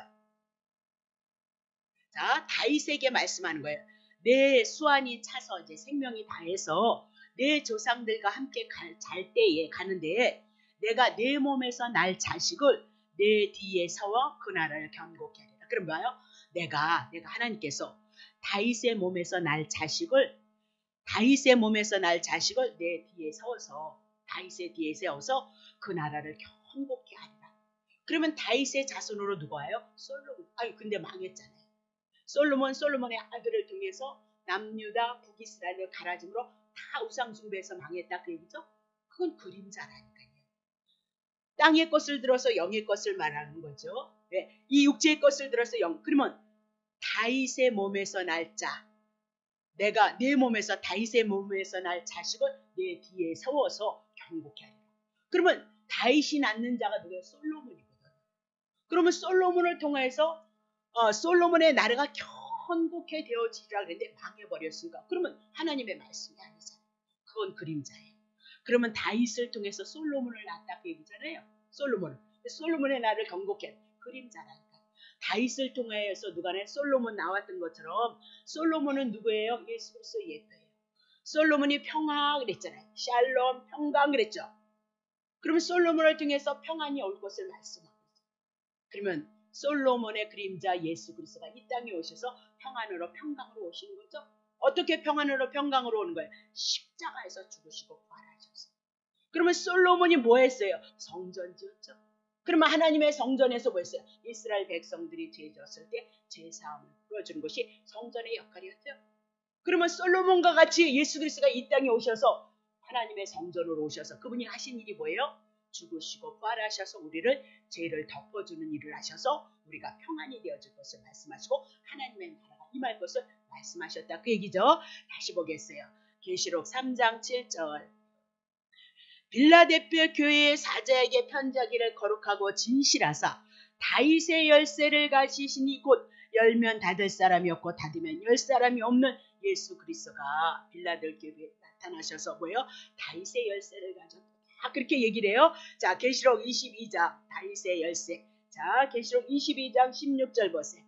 자, 다윗에게 말씀하는 거예요. 내 수완이 차서 이제 생명이 다해서 내 조상들과 함께 갈, 잘 때에 가는데 내가 내 몸에서 날 자식을 내 뒤에 서워 그 나라를 견고케 하리라. 그럼 뭐예요? 내가 내가 하나님께서 다윗의 몸에서 날 자식을 다윗의 몸에서 날 자식을 내 뒤에 세워서 다윗의 뒤에 세워서 그 나라를 견고케 하리라. 그러면 다윗의 자손으로 누가 와요? 솔로몬. 아유 근데 망했잖아요. 솔로몬 솔로몬의 아들을 통해서 남유다 북이스라엘을 갈아짐으로 다 우상 숭배해서 망했다 그 얘기죠. 그건 그림자라니까요. 땅의 것을 들어서 영의 것을 말하는 거죠. 네, 이 육체의 것을 들어서 영. 그러면 다윗의 몸에서 날 자, 내가 내 몸에서 다윗의 몸에서 날 자식을 내 뒤에 세워서 견고케 하리라. 그러면 다윗이 낳는 자가 누구예요? 솔로몬이거든. 그러면 솔로몬을 통해서 어, 솔로몬의 나라가 견고케 되어지라 그랬는데 망해버렸으니까 그러면 하나님의 말씀이 아니잖아요. 그건 그림자예요. 그러면 다윗을 통해서 솔로몬을 낳았다 그 얘기잖아요. 솔로몬은. 솔로몬의 나라를 견고케 그림자라니까. 다윗을 통해서 누가네 솔로몬 나왔던 것처럼 솔로몬은 누구예요? 예수 그리스도 예표예요. 솔로몬이 평화 그랬잖아요. 샬롬 평강 그랬죠. 그러면 솔로몬을 통해서 평안이 올 것을 말씀하고 있어요. 그러면 솔로몬의 그림자 예수 그리스도가 이 땅에 오셔서 평안으로 평강으로 오시는 거죠. 어떻게 평안으로 평강으로 오는 거예요? 십자가에서 죽으시고 부활하셨어요. 그러면 솔로몬이 뭐 했어요? 성전 지었죠. 그러면 하나님의 성전에서 뭐 했어요? 이스라엘 백성들이 죄 졌을 때 제사함을 풀어주는 것이 성전의 역할이었죠. 그러면 솔로몬과 같이 예수 그리스도가 이 땅에 오셔서 하나님의 성전으로 오셔서 그분이 하신 일이 뭐예요? 죽으시고 부활하셔서 우리를 죄를 덮어주는 일을 하셔서 우리가 평안이 되어질 것을 말씀하시고 하나님의 나라가 임할 것을 말씀하셨다. 그 얘기죠. 다시 보겠어요. 계시록 삼 장 칠 절. 빌라델피아 교회의 사자에게 편지하기를 거룩하고 진실하사 다윗의 열쇠를 가지시니 곧 열면 닫을 사람이 없고 닫으면 열 사람이 없는 예수 그리스도가 빌라델피아 교회에 나타나셔서 뭐예요? 다윗의 열쇠를 가졌다. 그렇게 얘기를 해요. 자, 계시록 이십이 장 다윗의 열쇠. 자, 계시록 이십이 장 십육 절 보세요.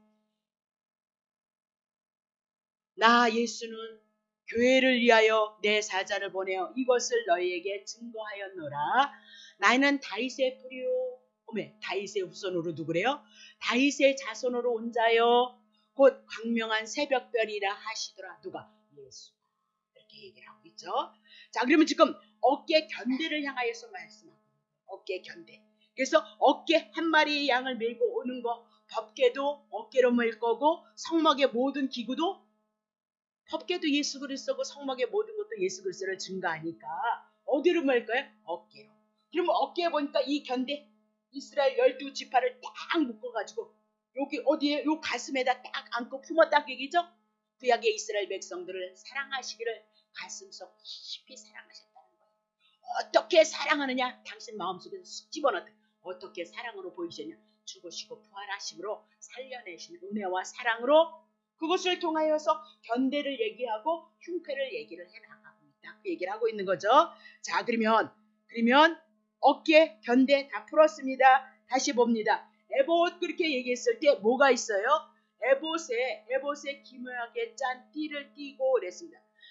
나 예수는 교회를 위하여 내 사자를 보내어 이것을 너희에게 증거하였노라. 나는 다윗의 뿌리요. 어메, 다윗의 후손으로 누구래요? 다윗의 자손으로 온 자요. 곧 광명한 새벽별이라 하시더라. 누가? 예수. 이렇게 얘기를 하고 있죠. 자, 그러면 지금 어깨 견대를 향하여서 말씀하고 어깨 견대. 그래서 어깨 한 마리의 양을 메고 오는 거 법궤도 어깨로 멜 거고 성막의 모든 기구도 법궤도 예수 그리스도고 성막의 모든 것도 예수 그리스도를 증거하니까 어디로 멜까요? 어깨로. 그러면 어깨에 보니까 이 견대 이스라엘 열두 지파를 딱 묶어가지고 여기 어디에 요 가슴에다 딱 안고 품었다 그 얘기죠. 구약의 이스라엘 백성들을 사랑하시기를 가슴속 깊이 사랑하셨다는 거예요. 어떻게 사랑하느냐? 당신 마음속에서 쑥 집어넣었다. 어떻게 사랑으로 보이셨냐? 죽으시고 부활하심으로 살려내신 은혜와 사랑으로 그것을 통하여서 견대를 얘기하고 흉패를 얘기를 해나가고 있다. 그 얘기를 하고 있는 거죠. 자, 그러면 그러면 어깨, 견대 다 풀었습니다. 다시 봅니다. 에봇 그렇게 얘기했을 때 뭐가 있어요? 에봇에 에봇에 기묘하게 짠 띠를 띠고 그랬습니다.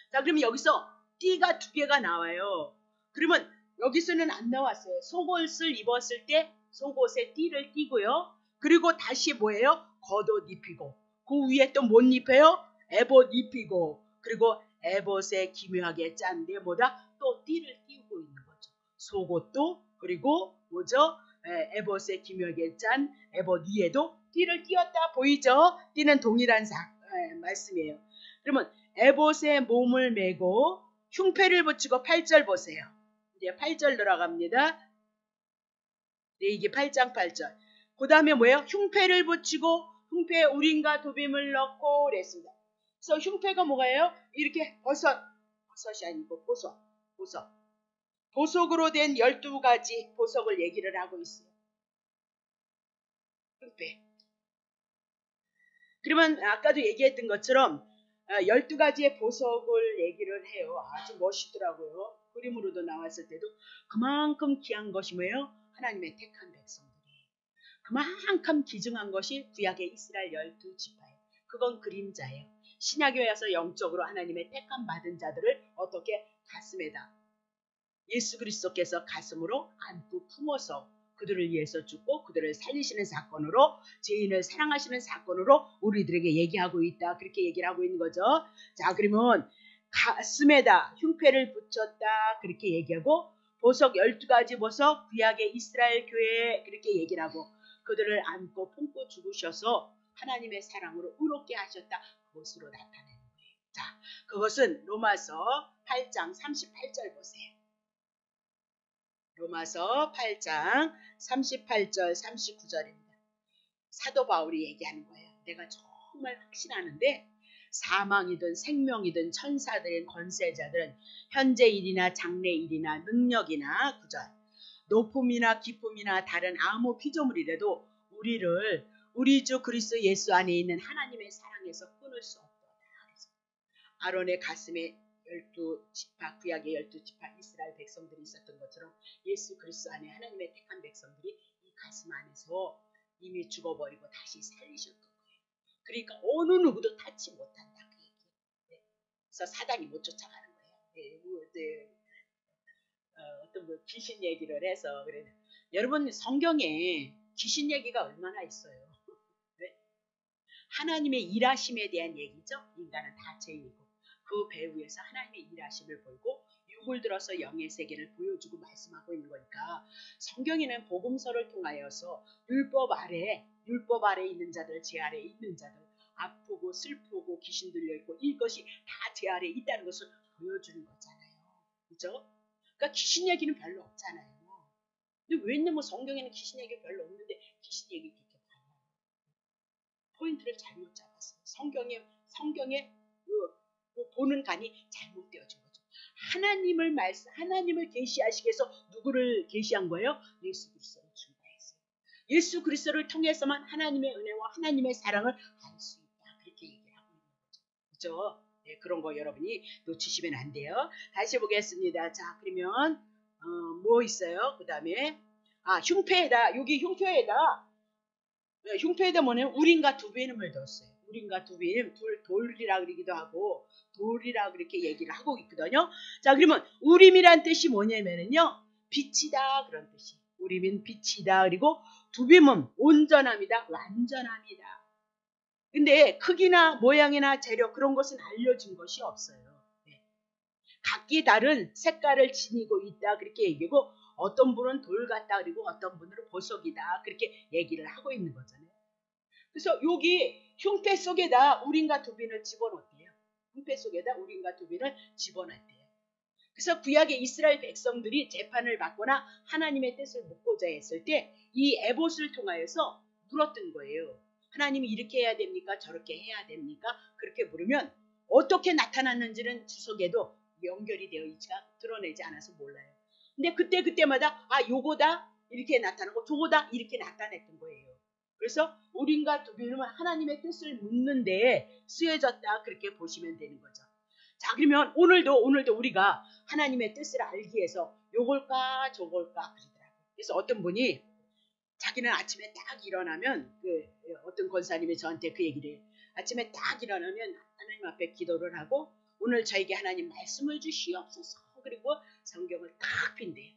자, 그러면 여기서 띠가 두 개가 나와요. 그러면 여기서는 안 나왔어요. 속옷을 입었을 때 속옷에 띠를 띠고요. 그리고 다시 뭐예요? 겉옷 입히고 그 위에 또 못 입혀요? 에봇 입히고 그리고 에봇에 기묘하게 짠데 뭐다? 또 띠를 띄우고 있는 거죠. 속옷도 그리고 뭐죠? 에, 에봇에 기묘하게 짠 에봇 위에도 띠를 띄웠다 보이죠? 띠는 동일한 사, 에, 말씀이에요. 그러면 에봇에 몸을 메고 흉패를 붙이고 팔 절 보세요. 이제 팔 절 들어갑니다. 네, 이게 팔 장 팔 절. 그 다음에 뭐예요? 흉패를 붙이고 흉패에 우린과 도빔을 넣고 그랬습니다. 그래서 흉패가 뭐가요? 이렇게 버섯, 버섯이 아니고 보석, 보석. 보석으로 된 열두 가지 보석을 얘기를 하고 있어요. 흉패. 그러면 아까도 얘기했던 것처럼 열두 가지의 보석을 얘기를 해요. 아주 멋있더라고요. 그림으로도 나왔을 때도 그만큼 귀한 것이 뭐예요? 하나님의 택한 백성들이. 그만큼 기증한 것이 구약의 이스라엘 열두 지파예요. 그건 그림자예요. 신약에 와서 영적으로 하나님의 택한 받은 자들을 어떻게 가슴에다 예수 그리스도께서 가슴으로 안고 품어서 그들을 위해서 죽고 그들을 살리시는 사건으로 죄인을 사랑하시는 사건으로 우리들에게 얘기하고 있다. 그렇게 얘기를 하고 있는 거죠. 자, 그러면 가슴에다 흉패를 붙였다. 그렇게 얘기하고 보석 열두 가지 보석 구약의 이스라엘 교회에 그렇게 얘기를 하고 그들을 안고 품고 죽으셔서 하나님의 사랑으로 의롭게 하셨다. 그것으로 나타내는 거예요. 자, 그것은 로마서 팔 장 삼십팔 절 보세요. 로마서 팔 장 삼십팔 절 삼십구 절입니다. 사도 바울이 얘기하는 거예요. 내가 정말 확신하는데 사망이든 생명이든 천사들인 권세자들은 현재 일이나 장래 일이나 능력이나 구절 높음이나 기쁨이나 다른 아무 피조물이라도 우리를 우리 주 그리스도 예수 안에 있는 하나님의 사랑에서 끊을 수 없도다. 아론의 가슴에 열두 지파 구약의 열두 지파 이스라엘 백성들이 있었던 것처럼 예수 그리스도 안에 하나님의 택한 백성들이 이 가슴 안에서 이미 죽어버리고 다시 살리셨던 거예요. 그러니까 어느 누구도 닿지 못한다. 그 얘기예요. 네. 그래서 사단이 못 쫓아가는 거예요. 네. 네. 어, 어떤 뭐 귀신 얘기를 해서 그래. 여러분 성경에 귀신 얘기가 얼마나 있어요. 네? 하나님의 일하심에 대한 얘기죠. 인간은 다 죄인이고 그 배후에서 하나님의 일하심을 보이고 육을 들어서 영의 세계를 보여주고 말씀하고 있는 거니까 성경에는 복음서를 통하여서 율법 아래 율법 아래 있는 자들 죄 아래 있는 자들 아프고 슬프고 귀신 들려있고 이것이 다 죄 아래 있다는 것을 보여주는 거잖아요. 그죠? 그러니까 귀신 얘기는 별로 없잖아요. 근데 왜냐면 성경에는 귀신 얘기 별로 없는데 귀신 얘기 그렇게 많아요. 포인트를 잘못 잡았어요. 성경에 성경에 그, 그 보는 간이 잘못되어진 거죠. 하나님을 말씀, 하나님을 계시하시기 위해서 누구를 계시한 거예요? 예수 그리스도를 중보했어요. 예수 그리스도를 통해서만 하나님의 은혜와 하나님의 사랑을 알 수 있다. 그렇게 얘기를 하고 있는 거죠. 그렇죠? 네, 그런 거 여러분이 놓치시면 안 돼요. 다시 보겠습니다. 자, 그러면 어, 뭐 있어요? 그 다음에 아 흉패에다 여기 흉패에다 네, 흉패에다 뭐냐면 우림과 두비름을 뒀어요. 우림과 두비름 돌, 돌이라 그러기도 하고 돌이라 그렇게 얘기를 하고 있거든요. 자, 그러면 우림이란 뜻이 뭐냐면은요 빛이다 그런 뜻이. 우림은 빛이다. 그리고 두빔은 온전함이다, 완전함이다. 근데 크기나 모양이나 재료 그런 것은 알려진 것이 없어요. 네. 각기 다른 색깔을 지니고 있다 그렇게 얘기하고 어떤 분은 돌 같다 그리고 어떤 분은 보석이다 그렇게 얘기를 하고 있는 거잖아요. 그래서 여기 흉패 속에다 우림과 두빈을 집어넣대요. 흉패 속에다 우림과 두빈을 집어넣대요. 그래서 구약의 이스라엘 백성들이 재판을 받거나 하나님의 뜻을 묻고자 했을 때 이 에봇을 통하여서 물었던 거예요. 하나님이 이렇게 해야 됩니까? 저렇게 해야 됩니까? 그렇게 물으면 어떻게 나타났는지는 주석에도 연결이 되어 있지가 드러내지 않아서 몰라요. 근데 그때 그때마다 아 요거다 이렇게 나타나고 저거다 이렇게 나타냈던 거예요. 그래서 우림과 두빔은 하나님의 뜻을 묻는 데에 쓰여졌다 그렇게 보시면 되는 거죠. 자, 그러면 오늘도 오늘도 우리가 하나님의 뜻을 알기 위해서 요걸까 저걸까 그러더라고요. 그래서 어떤 분이 자기는 아침에 딱 일어나면 그 어떤 권사님이 저한테 그 얘기를 해요. 아침에 딱 일어나면 하나님 앞에 기도를 하고 오늘 저에게 하나님 말씀을 주시옵소서. 그리고 성경을 딱 핀대요.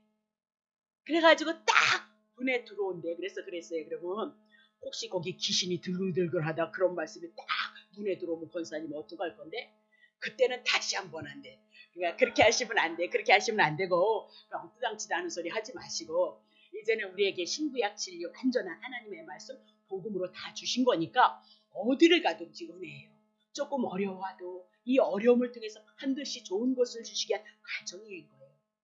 그래가지고 딱 눈에 들어온대. 그래서 그랬어요. 그러면 혹시 거기 귀신이 들글들글하다 그런 말씀이 딱 눈에 들어오면 권사님 어떡할 건데? 그때는 다시 한번 한대. 그러니까 그렇게 하시면 안 돼. 그렇게 하시면 안 되고 엉뚱장치도 않은 소리 하지 마시고 이제는 우리에게 신구약 진리 완전한 하나님의 말씀 복음으로 다 주신 거니까 어디를 가든지 은혜예요. 조금 어려워도 이 어려움을 통해서 반드시 좋은 것을 주시게 한 가정인 거예요.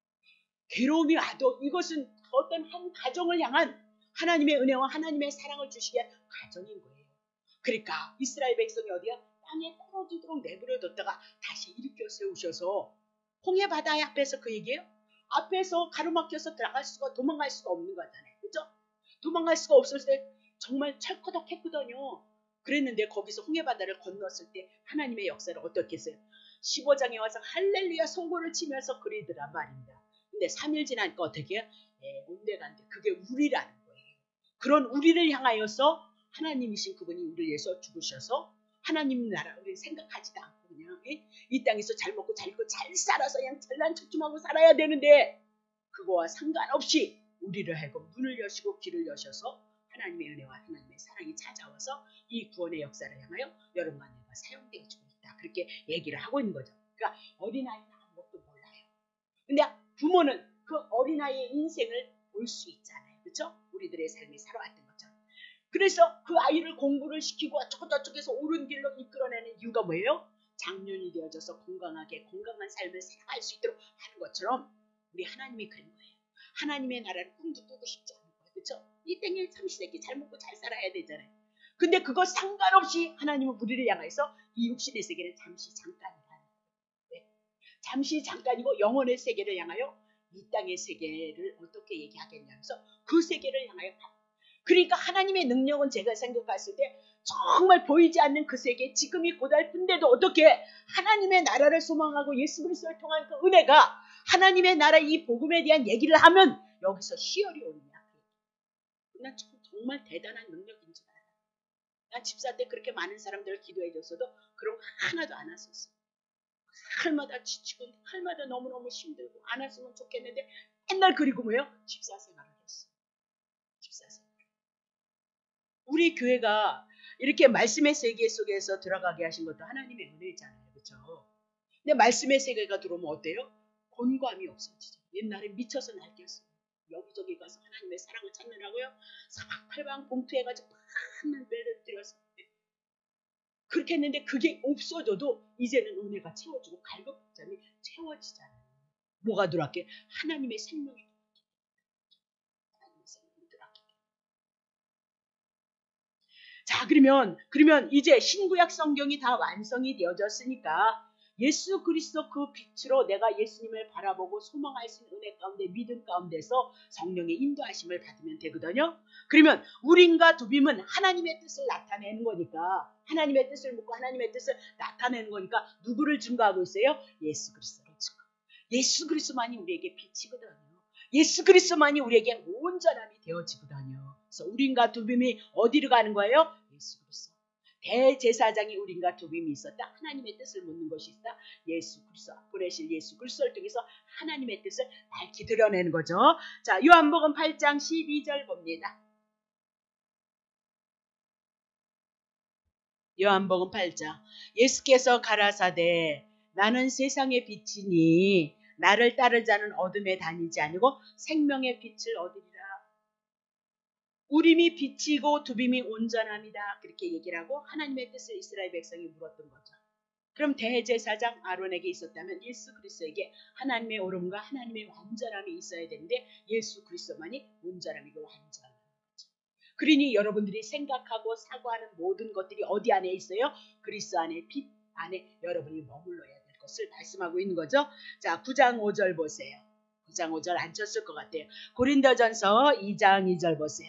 괴로움이 와도 이것은 어떤 한 가정을 향한 하나님의 은혜와 하나님의 사랑을 주시게 한 가정인 거예요. 그러니까 이스라엘 백성이 어디야? 땅에 떨어지도록 내버려뒀다가 다시 일으켜 세우셔서 홍해 바다 앞에서 그 얘기예요. 앞에서 가로막혀서 들어갈 수가 도망갈 수가 없는 거잖아요. 그죠? 도망갈 수가 없을 때 정말 철커덕했거든요. 그랬는데 거기서 홍해 바다를 건넜을 때 하나님의 역사를 어떻게 했어요? 십오 장에 와서 할렐루야 송고를 치면서 그리더란 말입니다. 근데 삼 일 지나니까 어떻게 해요? 예, 온데간데 그게 우리라는 거예요. 그런 우리를 향하여서 하나님이신 그분이 우리를 위해서 죽으셔서 하나님 나라 우리 생각하지도 않고 그냥 예? 이 땅에서 잘 먹고 잘 입고 잘 살아서 그냥 잘난척춤하고 살아야 되는데 그거와 상관없이 우리를 하여금 눈을 여시고 귀를 여셔서 하나님의 은혜와 하나님의 사랑이 찾아와서 이 구원의 역사를 향하여 여러분과 내가 사용되어지고 있다. 그렇게 얘기를 하고 있는 거죠. 그러니까 어린아이는 아무것도 몰라요. 근데 부모는 그 어린아이의 인생을 볼 수 있잖아요. 그렇죠? 우리들의 삶이 살아왔던 것처럼. 그래서 그 아이를 공부를 시키고 저쪽에서 옳은 길로 이끌어내는 이유가 뭐예요? 장년이 되어져서 건강하게 건강한 삶을 살아갈 수 있도록 하는 것처럼 우리 하나님이 그런 거예요. 하나님의 나라를 꿈도 꾸고 싶지 않은 거예요. 그렇죠? 이 땡일 삼시세끼 잘 먹고 잘 살아야 되잖아요. 근데 그거 상관없이 하나님은 우리를 향해서 이 육신의 세계는 잠시 잠깐이라는 거예요. 네. 잠시 잠깐이고 영혼의 세계를 향하여 이 땅의 세계를 어떻게 얘기하겠냐면서 그 세계를 향하여 그러니까 하나님의 능력은 제가 생각했을 때 정말 보이지 않는 그 세계 지금이 고달픈데도 어떻게 하나님의 나라를 소망하고 예수 그리스도를 통한 그 은혜가 하나님의 나라 이 복음에 대한 얘기를 하면 여기서 희열이 오느냐. 난 정말 대단한 능력인 줄 알아. 난 집사 때 그렇게 많은 사람들을 기도해 줬어도 그런 거 하나도 안 왔었어. 할마다 지치고 할마다 너무너무 힘들고 안 왔으면 좋겠는데 맨날 그리고 뭐예요? 집사 생활을 했어. 집사 생활. 우리 교회가 이렇게 말씀의 세계 속에서 들어가게 하신 것도 하나님의 은혜잖아요. 그렇죠? 근데 말씀의 세계가 들어오면 어때요? 곤감이 없어지죠. 옛날에 미쳐서 날뛰었어요. 여기저기 가서 하나님의 사랑을 찾느라고요. 사방팔방 봉투해가지고 많은 배를 들여서 그렇게 했는데 그게 없어져도 이제는 은혜가 채워지고 갈급함이 채워지잖아요. 뭐가 들어왔게? 하나님의 생명이 들어왔게. 하나님의 생명이 들어왔게. 자, 그러면 그러면 이제 신구약 성경이 다 완성이 되어졌으니까 예수 그리스도 그 빛으로 내가 예수님을 바라보고 소망할 수 있는 은혜 가운데 믿음 가운데서 성령의 인도하심을 받으면 되거든요. 그러면 우림과 두빔은 하나님의 뜻을 나타내는 거니까 하나님의 뜻을 묻고 하나님의 뜻을 나타내는 거니까 누구를 증거하고 있어요? 예수 그리스도를 증거. 예수 그리스도만이 우리에게 빛이거든요. 예수 그리스도만이 우리에게 온전함이 되어지거든요. 그래서 우림과 두빔이 어디로 가는 거예요? 예수 그리스도. 대제사장이 우림과 두빔이 있었다. 하나님의 뜻을 묻는 것이 있다. 예수 그리스도 보내실 예수 그리스도를 통해서 하나님의 뜻을 밝히 드러내는 거죠. 자, 요한복음 팔 장 십이 절 봅니다. 요한복음 팔 장 예수께서 가라사대 나는 세상의 빛이니 나를 따르는 자는 어둠에 다니지 아니고 생명의 빛을 얻으리라. 우림이 빛이고 두빔이 온전함이다. 그렇게 얘기를 하고 하나님의 뜻을 이스라엘 백성이 물었던 거죠. 그럼 대제사장 아론에게 있었다면 예수 그리스도에게 하나님의 오름과 하나님의 완전함이 있어야 되는데 예수 그리스도만이 온전함이고 완전한 거죠. 그러니 여러분들이 생각하고 사고하는 모든 것들이 어디 안에 있어요? 그리스도 안에 빛 안에 여러분이 머물러야 될 것을 말씀하고 있는 거죠. 자, 구 장 오 절 보세요. 구 장 오 절 안 쳤을 것 같아요. 고린도전서 이 장 이 절 보세요.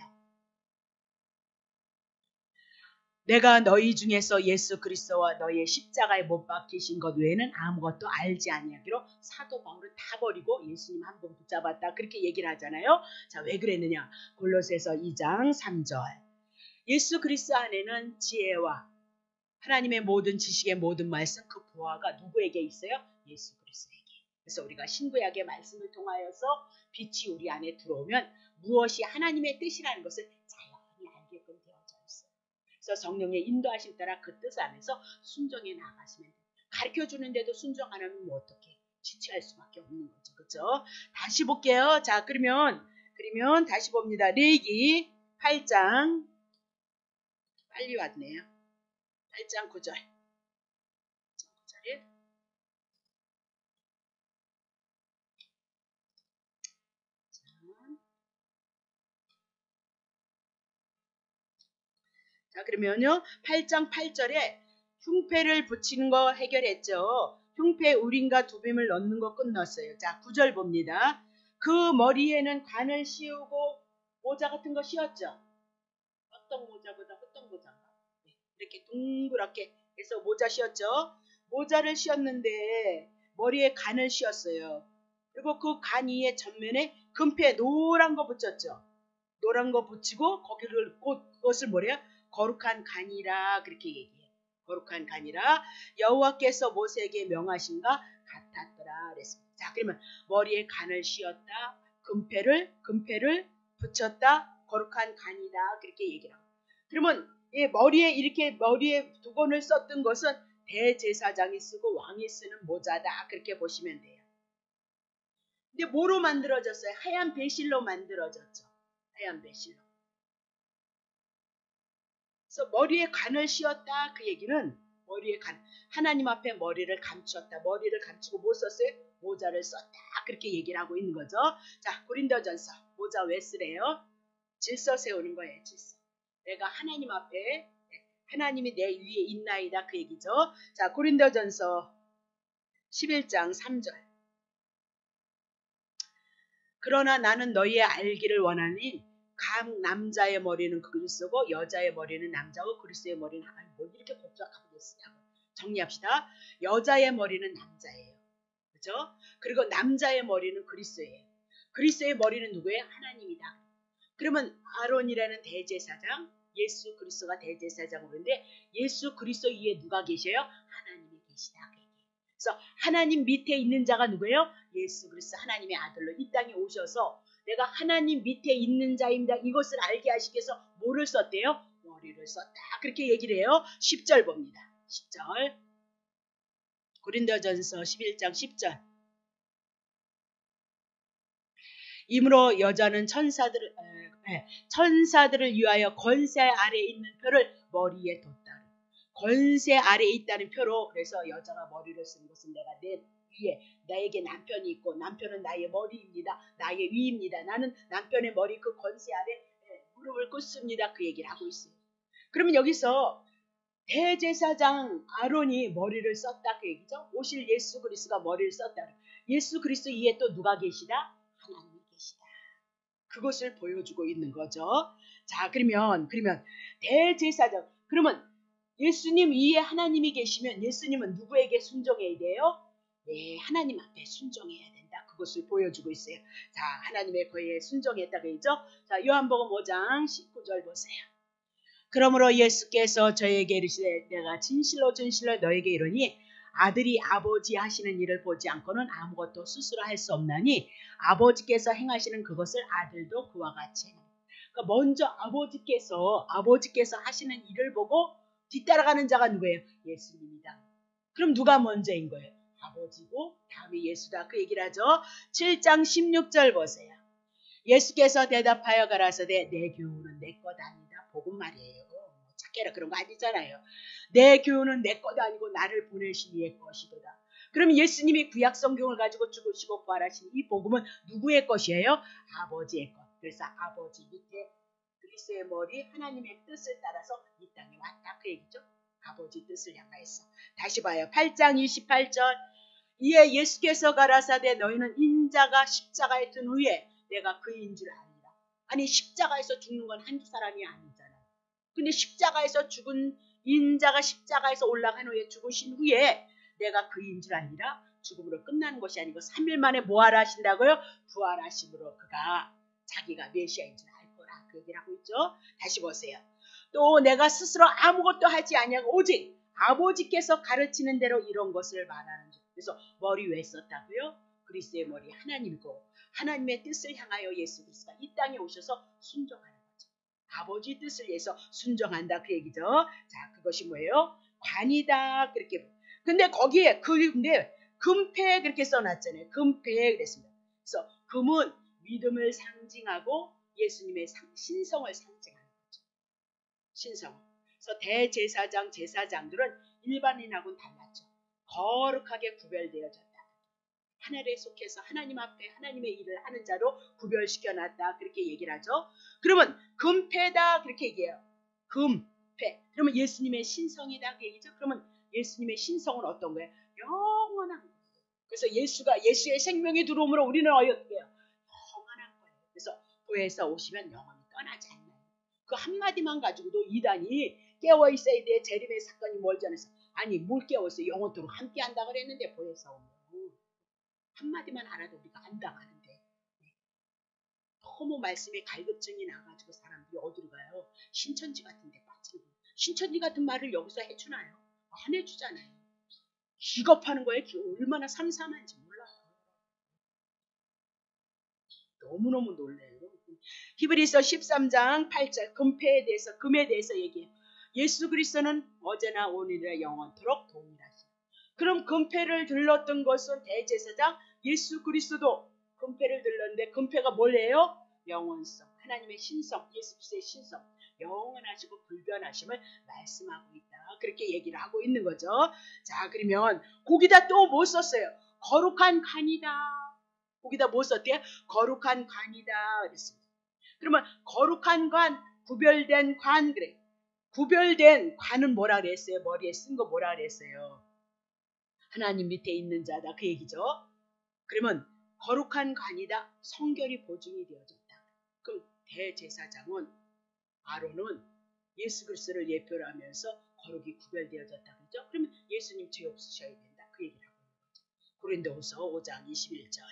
내가 너희 중에서 예수 그리스도와 너희의 십자가에 못 박히신 것 외에는 아무것도 알지 아니하기로 사도 바울을 다 버리고 예수님 한 분 붙잡았다. 그렇게 얘기를 하잖아요. 자, 왜 그랬느냐? 골로새서 이 장 삼 절. 예수 그리스도 안에는 지혜와 하나님의 모든 지식의 모든 말씀 그 부하가 누구에게 있어요? 예수 그리스도에게. 그래서 우리가 신구약의 말씀을 통하여서 빛이 우리 안에 들어오면 무엇이 하나님의 뜻이라는 것을 자연히 알게끔 되어져 있어요. 그래서 성령의 인도하심 따라 그 뜻 안에서 순종해 나가시면 돼요. 가르쳐주는데도 순종 안 하면 뭐 어떻게 지체할 수밖에 없는 거죠. 그렇죠? 다시 볼게요. 자, 그러면 그러면 다시 봅니다. 레위기 팔 장 빨리 왔네요. 팔 장 구 절. 구 절에 자, 그러면요. 팔 장 팔 절에 흉패를 붙이는 거 해결했죠. 흉패 우린과 두빔을 넣는 거 끝났어요. 자, 구 절 봅니다. 그 머리에는 관을 씌우고 모자 같은 거 씌웠죠. 어떤 모자보다 어떤 모자인가? 네, 이렇게 둥그렇게 해서 모자 씌웠죠. 모자를 씌웠는데 머리에 관을 씌웠어요. 그리고 그 관 위에 전면에 금패 노란 거 붙였죠. 노란 거 붙이고 거기를 그것을 뭐래요? 거룩한 간이라 그렇게 얘기해요. 거룩한 간이라 여호와께서 모세에게 명하신가 같았더라 그랬습니다. 자, 그러면 머리에 간을 씌웠다, 금패를 금패를 붙였다, 거룩한 간이다 그렇게 얘기를 하고. 그러면 이 머리에 이렇게 머리에 두건을 썼던 것은 대제사장이 쓰고 왕이 쓰는 모자다 그렇게 보시면 돼요. 근데 뭐로 만들어졌어요? 하얀 배실로 만들어졌죠. 하얀 배실로. 그래서 머리에 관을 씌웠다 그 얘기는 머리에 관 하나님 앞에 머리를 감추었다. 머리를 감추고 뭐 썼어요? 모자를 썼다 그렇게 얘기를 하고 있는 거죠. 자, 고린도전서 모자 왜 쓰래요? 질서 세우는 거예요. 질서. 내가 하나님 앞에 하나님이 내 위에 있나이다 그 얘기죠. 자, 고린도전서 십일 장 삼 절. 그러나 나는 너희의 알기를 원하니 각 남자의 머리는 그리스도고 여자의 머리는 남자고 그리스도의 머리는 하나님. 뭐 이렇게 복잡하게 쓰냐고. 정리합시다. 여자의 머리는 남자예요. 그죠? 그리고 남자의 머리는 그리스도예요. 그리스도의 머리는 누구예요? 하나님이다. 그러면 아론이라는 대제사장, 예수 그리스도가 대제사장으로 있는데 예수 그리스도 위에 누가 계셔요? 하나님이 계시다. 그래서 하나님 밑에 있는 자가 누구예요? 예수 그리스도 하나님의 아들로 이 땅에 오셔서 내가 하나님 밑에 있는 자입니다. 이것을 알게 하시기 위해서 뭐를 썼대요? 머리를 썼다. 그렇게 얘기를 해요. 십 절 봅니다. 십 절. 고린도전서 십일 장 십 절. 이므로 여자는 천사들을, 에, 천사들을 위하여 권세 아래에 있는 표를 머리에 뒀다. 권세 아래에 있다는 표로 그래서 여자가 머리를 쓰는 것은 내가 내 위에 나에게 남편이 있고 남편은 나의 머리입니다. 나의 위입니다. 나는 남편의 머리 그 권세 아래 무릎을 꿇습니다. 그 얘기를 하고 있어요. 그러면 여기서 대제사장 아론이 머리를 썼다 그 얘기죠. 오실 예수 그리스도가 머리를 썼다. 예수 그리스도 위에 또 누가 계시다? 하나님이 계시다. 그것을 보여주고 있는 거죠. 자, 그러면 그러면 대제사장 그러면 예수님 위에 하나님이 계시면 예수님은 누구에게 순종해야 돼요? 네, 하나님 앞에 순종해야 된다. 그것을 보여주고 있어요. 자, 하나님의 거에 순종했다고 했죠. 자, 요한복음 오 장 십구 절 보세요. 그러므로 예수께서 저에게 이르시되 내가 진실로 진실로 너에게 이르니 아들이 아버지 하시는 일을 보지 않고는 아무것도 스스로 할 수 없나니 아버지께서 행하시는 그것을 아들도 그와 같이 행합니다. 그러니까 먼저 아버지께서 아버지께서 하시는 일을 보고 뒤따라가는 자가 누구예요? 예수님이다. 그럼 누가 먼저인 거예요? 아버지고 다음에 예수다. 그 얘기를 하죠. 칠 장 십육 절 보세요. 예수께서 대답하여 가라사대 내 교훈은 내 것 아니다. 복음 말이에요. 착해라 그런 거 아니잖아요. 내 교훈은 내 것 아니고 나를 보내신 이의 것이도다. 그럼 예수님이 구약 성경을 가지고 죽으시고 부활하신 이 복음은 누구의 것이에요? 아버지의 것. 그래서 아버지 밑에 그리스도의 머리 하나님의 뜻을 따라서 이 땅에 왔다 그 얘기죠. 아버지 뜻을 향하여서. 다시 봐요. 팔 장 이십팔 절. 이에 예수께서 가라사대 너희는 인자가 십자가에 든 후에 내가 그인 줄 아니라. 아니 십자가에서 죽는 건 한두 사람이 아니잖아요. 근데 십자가에서 죽은 인자가 십자가에서 올라간 후에 죽으신 후에 내가 그인 줄 아니라 죽음으로 끝나는 것이 아니고 삼 일 만에 뭐하라 하신다고요? 부활하심으로 그가 자기가 메시아인 줄 알 거라 그 얘기를 하고 있죠. 다시 보세요. 또 내가 스스로 아무것도 하지 아니하고 오직 아버지께서 가르치는 대로 이런 것을 말하는 줄. 그래서 머리 왜 썼다고요? 그리스도의 머리 하나님이고 하나님의 뜻을 향하여 예수 그리스도가 이 땅에 오셔서 순종하는 거죠. 아버지 뜻을 위해서 순종한다 그 얘기죠. 자, 그것이 뭐예요? 관이다 그렇게. 근데 거기에 그 근데 금패 그렇게 써놨잖아요. 금패 그랬습니다. 그래서 금은 믿음을 상징하고 예수님의 신성을 상징하는 거죠. 신성. 그래서 대제사장 제사장들은 일반인하고는 달랐죠. 거룩하게 구별되어졌다. 하늘에 속해서 하나님 앞에 하나님의 일을 하는 자로 구별시켜놨다. 그렇게 얘기를 하죠. 그러면 금패다 그렇게 얘기해요. 금패. 그러면 예수님의 신성이다 그 얘기죠. 그러면 예수님의 신성은 어떤 거예요? 영원한 거예요. 그래서 예수가 예수의 생명이 들어오므로 우리는 어떻게 해요? 영원한 거예요. 그래서 보혜사 오시면 영원히 떠나지 않나요? 그 한마디만 가지고도 이단이 깨어 있어야 돼. 재림의 사건이 멀지 않아서. 아니 뭘 깨웠어요? 영원토록 함께 한다 그랬는데 보혜사 오면 한마디만 알아도 우리가 안다 하는데 너무 말씀에 갈급증이 나가지고 사람들이 어디로 가요? 신천지 같은 데 빠지고. 신천지 같은 말을 여기서 해주나요? 안 해주잖아요. 기겁하는 거예요. 얼마나 삼삼한지 몰라요. 너무너무 놀래요. 히브리서 십삼 장 팔 절 금패에 대해서 금에 대해서 얘기해요. 예수 그리스도는 어제나 오늘이나 영원토록 동일하시다. 그럼 금패를 들렀던 것은 대제사장 예수 그리스도도 금패를 들렀는데 금패가 뭐예요? 영원성, 하나님의 신성, 예수 그리스도의 신성, 영원하시고 불변하심을 말씀하고 있다. 그렇게 얘기를 하고 있는 거죠. 자, 그러면 거기다 또 뭐 썼어요? 거룩한 간이다. 거기다 뭐 썼대요? 거룩한 관이다 그랬습니다. 그러면 거룩한 관, 구별된 관 그래. 구별된 관은 뭐라 그랬어요? 머리에 쓴 거 뭐라 그랬어요? 하나님 밑에 있는 자다 그 얘기죠. 그러면 거룩한 관이다. 성결이 보증이 되어졌다. 그럼 대제사장은 아론은 예수 그리스도를 예표로 하면서 거룩이 구별되어졌다 그러죠. 그러면 예수님 죄 없으셔야 된다 그 얘기를 하고 있는 거죠. 고린도후서 오 장 이십일 절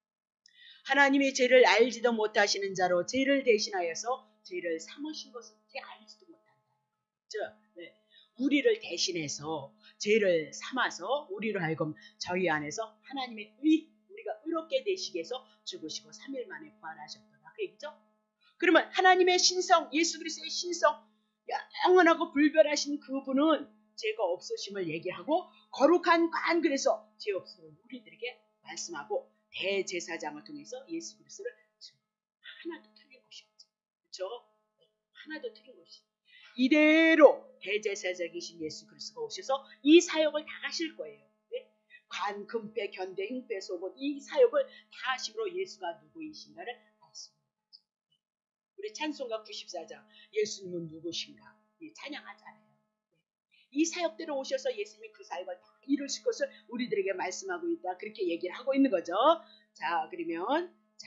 하나님의 죄를 알지도 못하시는 자로 죄를 대신하여서 죄를 삼으신 것을 죄 알지도 못한다. 즉, 네. 우리를 대신해서 죄를 삼아서 우리로 하여금 저희 안에서 하나님의 의, 우리가 의롭게 되시기 위해서 죽으시고 삼 일 만에 부활하셨다. 그 얘기죠. 그러면 하나님의 신성, 예수 그리스도의 신성, 영원하고 불변하신 그분은 죄가 없으심을 얘기하고 거룩한 관 그래서 죄 없음을 우리들에게 말씀하고 대제사장을 통해서 예수 그리스도를 하나도 틀린 것이 없죠. 그렇죠? 하나도 틀린 것이. 이대로 대제사장이신 예수 그리스도가 오셔서 이 사역을 다 하실 거예요. 네? 관, 금패, 견대, 흉패, 속옷 이 사역을 다 하심으로 예수가 누구이신가를 말씀합니다. 우리 찬송가 구십사 장 예수님은 누구신가 찬양하잖아요. 이 사역대로 오셔서 예수님이 그 사역을 다 이루실 것을 우리들에게 말씀하고 있다. 그렇게 얘기를 하고 있는 거죠. 자, 그러면 자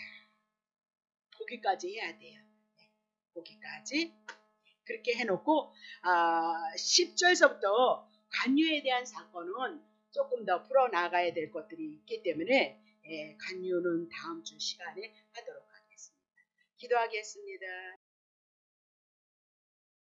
거기까지 해야 돼요. 네, 거기까지 그렇게 해놓고 아, 십 절서부터 간유에 대한 사건은 조금 더 풀어나가야 될 것들이 있기 때문에 예, 간유는 다음 주 시간에 하도록 하겠습니다. 기도하겠습니다.